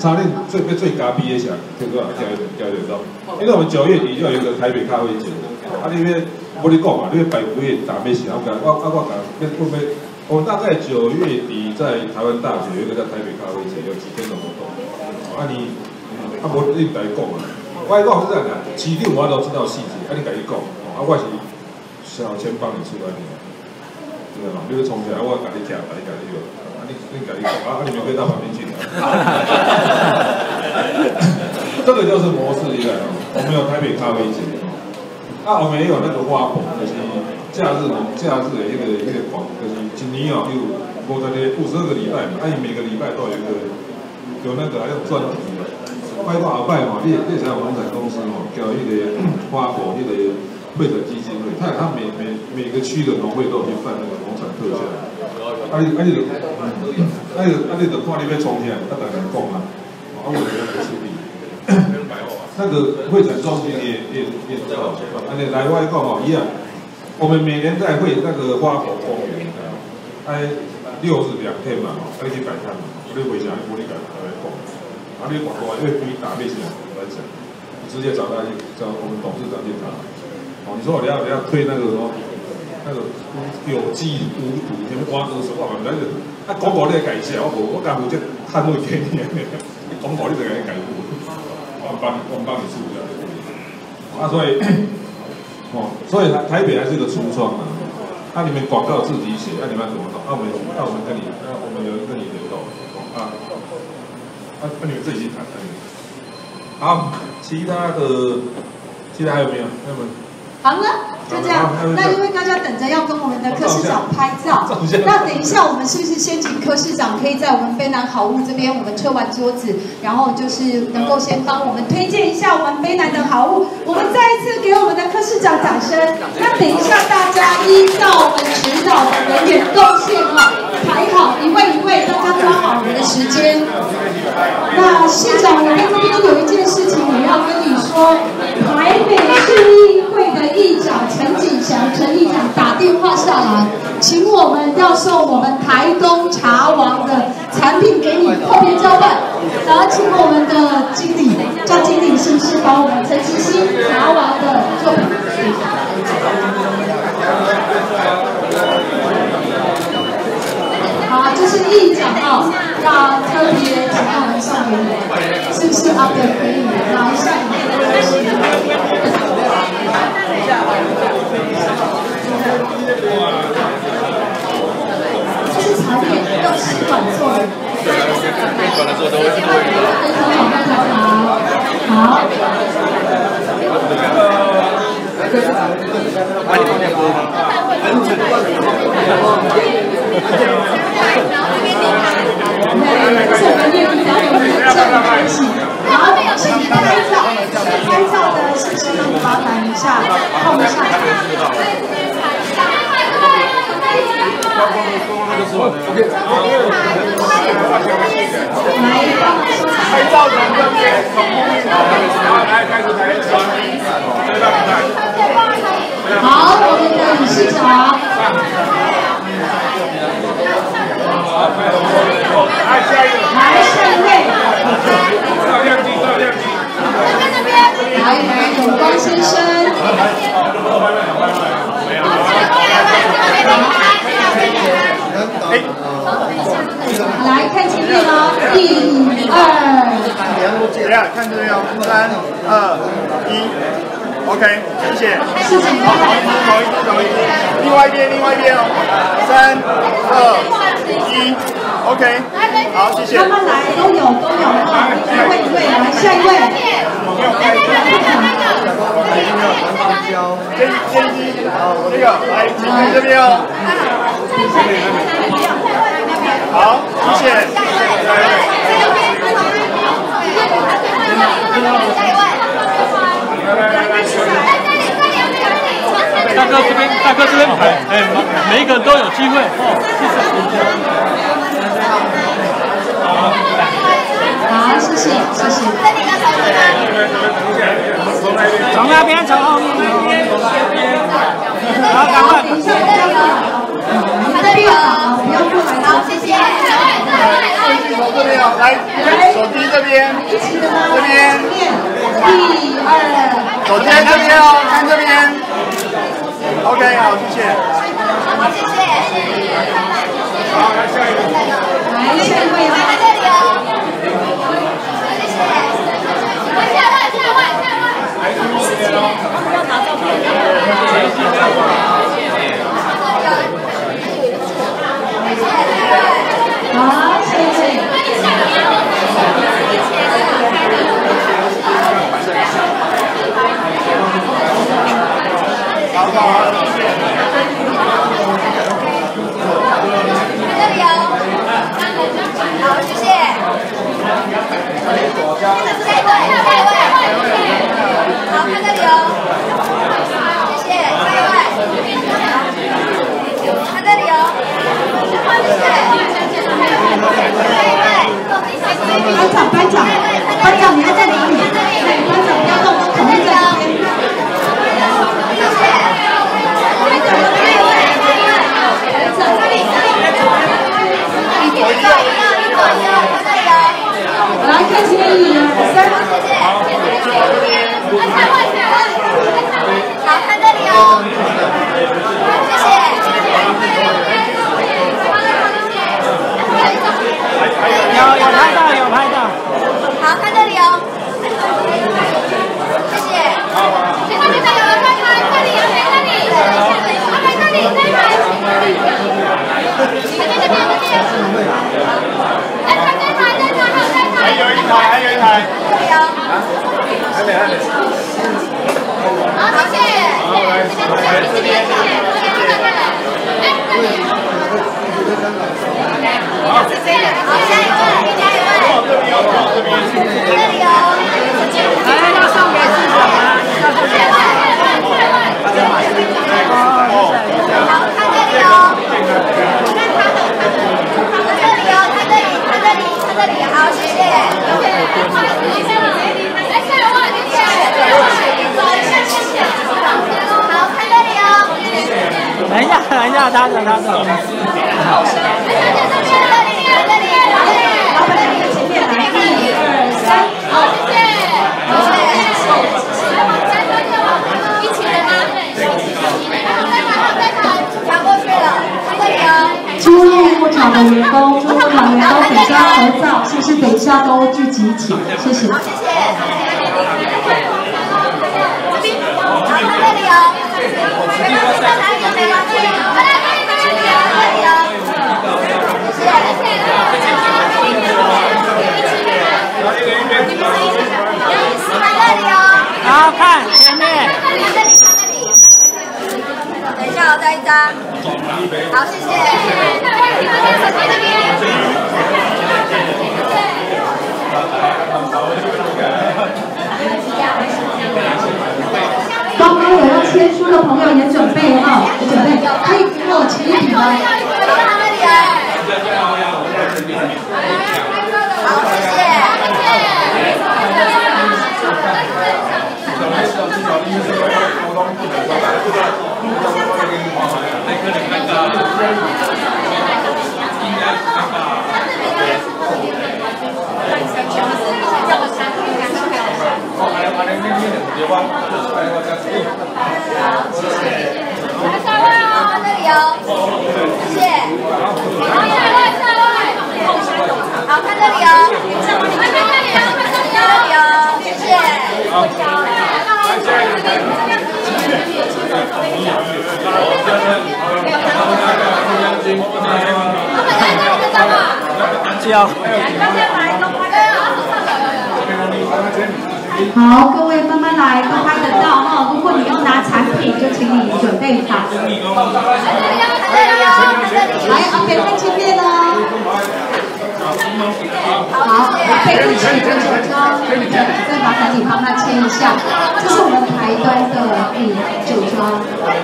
查令最最高毕业奖，这个交流交流到，因为我们九月底就有一个台北咖啡节，啊，那边我跟你讲嘛，那边百五月打咩想，我讲我我我讲，要会不会？我们大概九月底在台湾大学有一个叫台北咖啡节，有几天的活动。啊你，啊无你来讲啊，我来讲是这样的，市场我都知道细节，啊你家己讲，啊我是小钱帮你出来的，对吧？你要冲起来，我家己吃，家己家己用，啊你你家己讲，啊你们可以到旁边去聊。这个就是模式一个，我们有台北咖啡节，啊我们也有那个花圃，就是假日假日的一个一个广，就是一年哦有五十个五十二个礼拜嘛，啊你每个礼拜都有一个有那个还有专题的，拜过后拜嘛，你你像农产公司哦，叫一个花圃一个会展基金会，它它每每每个区的农会都有去办那个农产特价，啊你啊你就啊你啊你就看你要冲起来，他当然讲啊，啊我这个处理。那个会展中心也也也知道，啊你来外讲哦一样。我们每年在会那个花圃公园，哎，六日两天嘛，哎去摆摊嘛，你回想你无你讲来讲，啊你广告因为可以打那些来讲，直接找他去找我们董事长去谈。哦，你说我要我要推那个什么那个有机无毒，什么挖哥说话嘛，那个啊广告你改一下，我我我干负责摊位给你，你广告你就给你改过，我帮我帮你出一下，啊所以。哦，所以台台北还是个橱窗嘛，那、啊、你们广告自己写，那、啊、你们怎么弄？那、啊、我们那、啊、我们跟你，那、啊、我们有人跟你联络，啊，那、啊、那你们自己去谈谈。好，其他的，其他还有没有？还有没有？ 好了。就这样，那因为大家等着要跟我们的柯市长拍照，那等一下我们是不是先请柯市长可以在我们卑南好物这边，我们撤完桌子，然后就是能够先帮我们推荐一下我们卑南的好物，我们再一次给我们的柯市长掌声。那等一下大家依照我们指导的人员动线哈，排好一位一位，大家抓好我们的时间。那市长，我们这边有一件事情我要跟你说，台北市议会的议长陈景祥陈议长打电话上来，请我们要送我们台东茶王的产品给你特别交换，然后请我们的经理叫经理是不是把我们陈其新茶王的作品。好，这是议长哦，要特别请我们送给你，是不是啊？对，可以拿一下。这是茶叶用吸管做的。吸管的做的，我是会的。非常好，非常好。好。把你放在锅吗？这个业务表演的正开始，好，请你拍照，拍照的是不是能麻烦一下控一下？来，拍照的这边，来开始拍照。好，我们的理事长。来下一位。照相机，照相机。来，永光先生。来看前面哦，一、二。怎样？看这边哦，三、二、一。OK， 谢谢。是什么？走一走一另外一边，另外一边哦。三、二、一 ，OK。好，谢谢。慢慢来，都有都有啊，一位一位，来下一位。先先机，那个来，请看这边哦。好，谢谢。下一位。 大哥这边，大哥这边排，哎，每一个人都有机会哦。 好，谢谢，谢谢。 从那边，从后面那边。好，赶快。 等一下，大家你这边啊，不要过来。好，谢谢。从这边哦。 来，手机这边，这边， 一二， 手机这边哦，看这边。OK， 好，谢谢。 好，谢谢。 好，来下一个。 来下一位啊。 在这里哦。谢谢。下位，下位，下位。谢谢。要拿照片。 好，谢谢。 好好好，谢谢。 这里哦。好，谢谢。下一位，下一位。好，看这里哦。谢谢，下一位。看这里哦。谢谢。 班长，班长，班长，你要在哪里？班长不要动，我肯定在这边。 谢谢。这里，一左一右，一左一右，这里哦。 来，开始一二三。 谢谢。好，看这里哦。谢谢。 有有拍到，有拍到。 好，看这里哦。谢谢。这边这边有人在拍，这里有谁？这里。OK，这里这里。这边这边这边。哎，在这拍，在这还有在拍。 还有一台，还有一台。 这里哦。 还没还没。 好，谢谢。这边这边这边谢谢。这边看看。哎，这里。好，谢谢。好，下一位，下一位。这里有，这里有。 来，要送给市长啊！ 这里有。好，看这里哦。看他的，他的。这里哦，看这里，看这里，看这里。好，谢谢。来，下一位，谢谢。谢谢。好，看这里哦。 等一下，等一下，他的，他的。 好。这边这里，这里，这里。 老板娘在前面来，一二三。 好，谢谢。一起人吗？再谈，再谈，传过去了。这里哦。 进入牧场的员工，牧场员工等下合照，是不是等一下都聚集一起？谢谢。 好，谢谢。好，看这里哦。没关系，在哪里都没关系。来来来，这里哦，这里哦。谢谢。看这里哦。 好看前面。 看这里，看这里。等一下，我再一张。好，谢谢。这边。 刚刚有要签书的朋友也准备哈，也准备，可以给我签一笔吗？ 好，谢谢。来下位哦，这里哦，谢谢。好，下一位，下一位。好，看这里哦。看这里哦，看这里哦，谢谢。 好，各位慢慢来，都拍得到哈。如果你要拿产品，就请你准备好。来，阿北在前面哦。好，阿北一起的酒庄，再麻烦你帮他签一下，这是我们台端的嗯酒庄。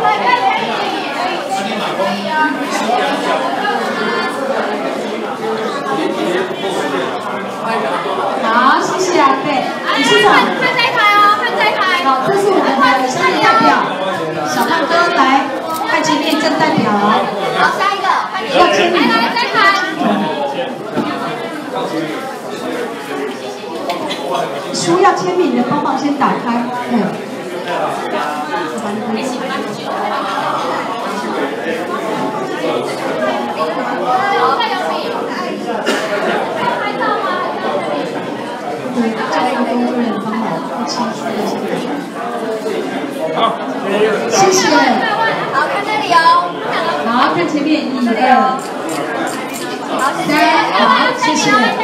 好，谢谢阿贝。理事长， 看这一台哦，看这一台。 好，这是我们的生意代表，小胖哥来看前面正代表哦。 好，下一个， 要签名。 来来，这一台。 书要签名的，帮忙先打开。对。对，叫一个工作人员帮忙签书的先。好，谢谢。 好，看这里哦。 好，看前面，一二。 好，谢谢。 好，谢谢。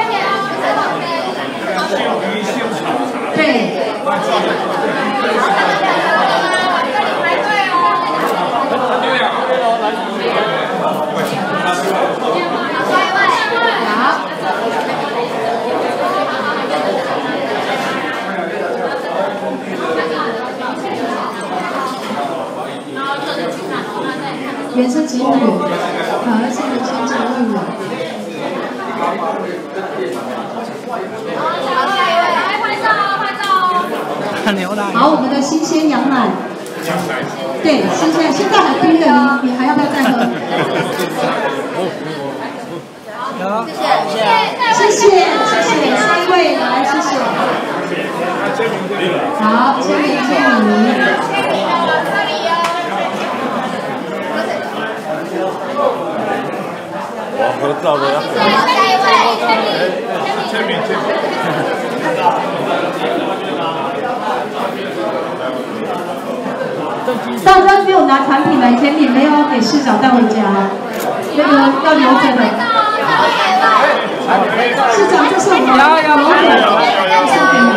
对。原生情侣，好，是原生情侣了。 牛奶。 好，我们的新鲜羊奶。对，现在现在还冰的，你你还要不要再喝？谢谢，谢谢，谢谢，三位来，谢谢。好，签名签名。 我合照的要。 下一位， 签名，签名。 大家没有拿产品来签名，没有给市长带回家，那个要留着的。市长，这是我们老虎，送给你。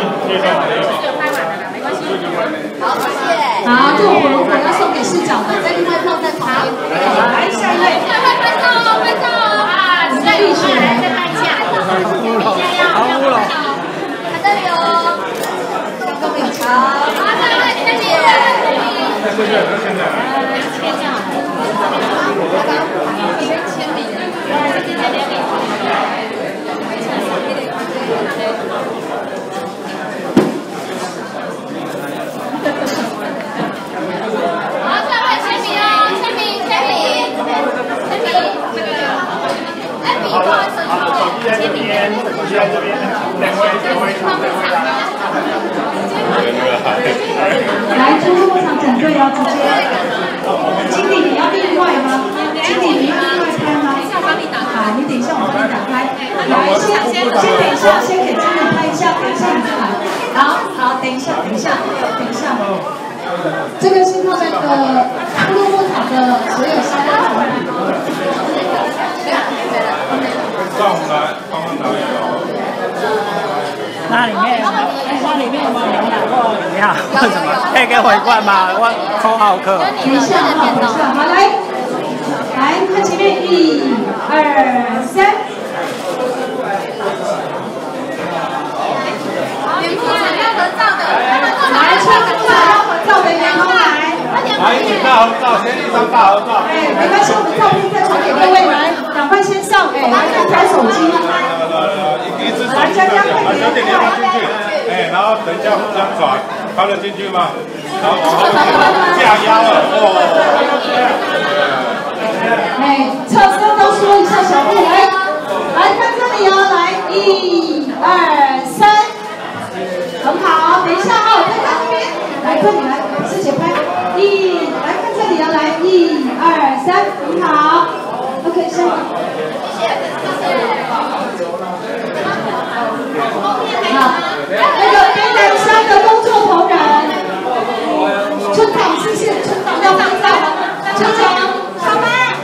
好，谢谢。 好，这我们我要送给市长的，再另外放在旁边。来，下一位。 快快拍照哦，拍照哦！啊，再一起来，再拍一下。好污了。看这里哦。都没有抄。好，再来，谢谢。 现在，现在。 签上。签名。 来，出入场整队哦，直接。经理，你要另外吗？经理，你要另外开吗？好，你等一下，我帮你打开。来，先先等一下，先给经理拍一下，等一下你再来。好，好，等一下，等一下，等一下。这个是他们的出入场的所有相关产品。 上来，帮忙拿一个。 那里面，哎，那里面有没有牛奶或饮料或什么？可以给回灌吗？我扣好客。 等一下，好，等一下，好来，来看前面，一、二、三。 员工想要合照的， 来，出入场要合照的员工来。 来，一起大合照，先一张大合照。 哎，没关系，我们照片再传给各位来，赶快先上，哎，来开手机。 一直传进去，把小点点放进去，哎，然后等一下互相转，放得进去吗？然后往后下压了，哦。 哎，侧身都说一下小弟，来，来看这里哦，来，一、二、三，很好，等一下哦，再看这边，来，快点来，师姐拍，一，来看这里哦，来，一、二、三，很好 ，OK， 下一个。好，那个北南山的工作同仁，村长是不是？村长要拍照，村长，上班。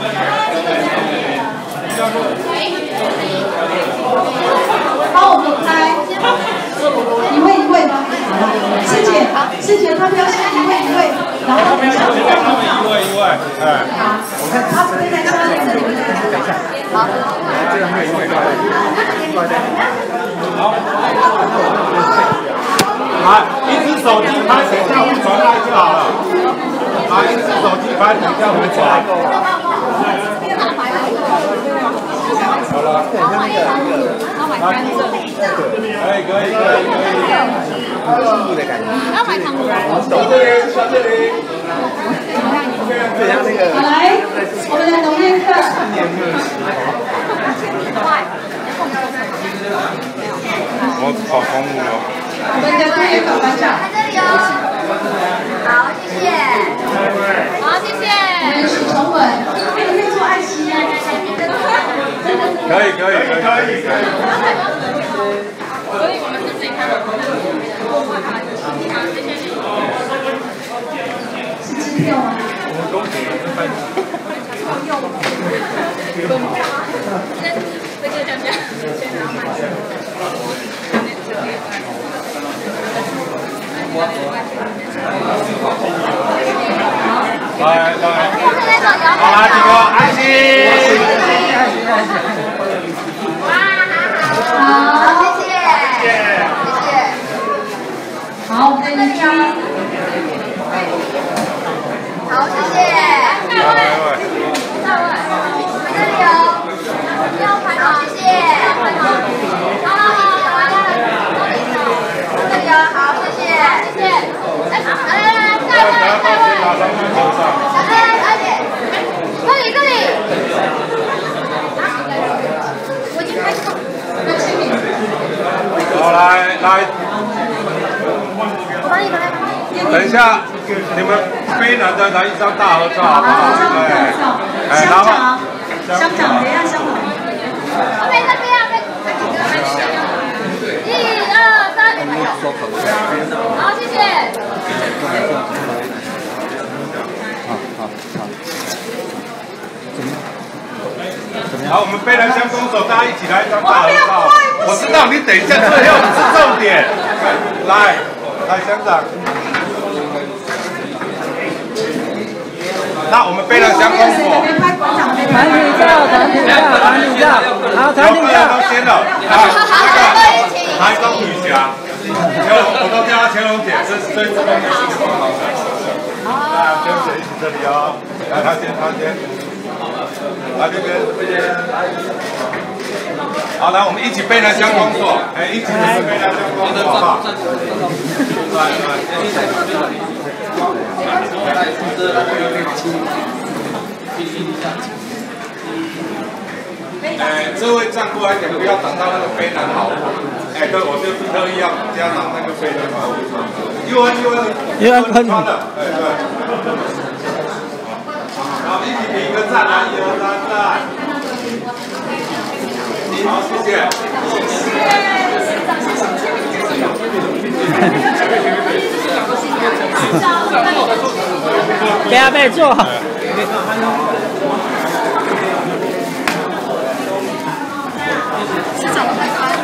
帮我们拍，一位一位吗？师姐，师姐，他不要先一位一位，然后等一下。 一位一位，哎。 我看他北南山的这里，好。这个没有一位。 好，来，一只手机拍，等一下会传来就好了。来，一只手机拍，等一下会传。好了，可以可以可以可以。进步的感觉。要买糖果。小这里，小这里。对，像那个。 好来，我们的农业课。 我跑公务了。 我们的队员班长。 看这里哦。好，谢谢。好，谢谢。 我们许崇文，还有在做爱心啊。 可以可以可以可以可以。 所以我们是自己看的。 是支票吗？ 来来，好啦，几个爱心。 好， 谢谢，谢谢，谢谢。 好，我们的邻居。 好，谢谢。下位，下位，这里有，要拍好，谢谢。好好好，来来来，这里有，好，谢谢，谢谢。来来来，下一位，下一位。来来来，小姐，这里这里。我已经拍过。那签名。 好，来来。 我帮你拍。 等一下，你们非男的来一张大合照，好不好？对。哎， 乡长，乡长，等一下，乡长。 OK， 这边啊，一二三，好，谢谢。 好，我们非人相攻手，大家一起来一张大合照。我知道你等一下最后是重点。来，来乡长。那我们非人相攻手。 团体照，团体照，团体照，好，团体照。 都先了，来，那个台中女侠，乾隆，我都叫她乾隆姐，这是最这边的新的帮忙的。来，跟谁一起这里哦？来，他先，他先。来这边，这边。好，来，我们一起非人相攻手，哎，一起非人相攻手，好不好？来来。哎，这位站过来点，不要挡到那个飞男好。哎，对，我就是特意要加上那个飞男好。U N U N U N 穿的，哎对。好，一起比一个赞啊，一二三赞。好，谢谢。 给阿贝坐。 市长来看。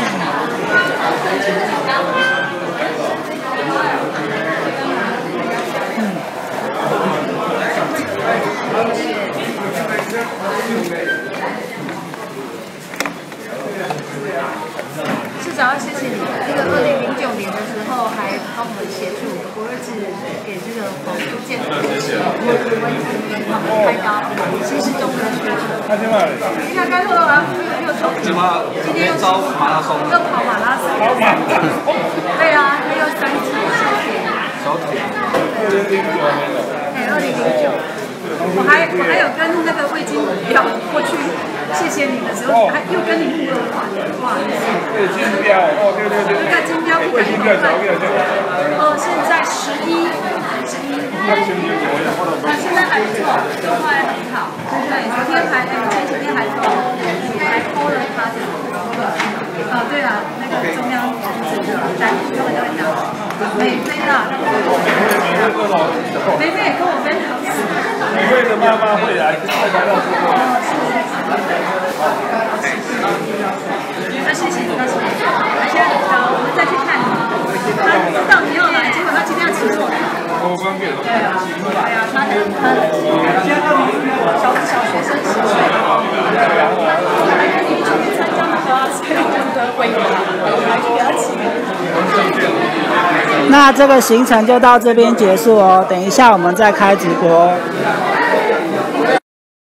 市长要谢谢你，那个二零零九年的时候还帮我们协助国日子给这个黄竹建筑我们开刀，其实中的学生。你看该说了啊，又抽，今天又招马拉松，又跑马拉松。对啊，还有三级小铁。小铁。哎，二零零九。我还我还有跟那个魏金彪过去谢谢你的时候，还又跟你录了话，哇！ 魏金彪，哦对对对， 那个金彪不敢说话。哦，现在十一，十一。那现在还不错，状况还很好。对，昨天还哎，前几天还偷，还偷了他的。哦，对啊，那个中央这个咱根本就会讲美菲啦，美菲也跟我分享。 你会的妈妈会来，会来到这个。 那谢谢你，那谢谢你。那现在呃，我们再去看你。他知道你要来，结果他今天要骑错。 我方便。 对啊，对啊，他他小小学生十岁。他还跟你去参加那个蔡英文的会议，我还去给他骑。 那这个行程就到这边结束哦，等一下我们再开直播。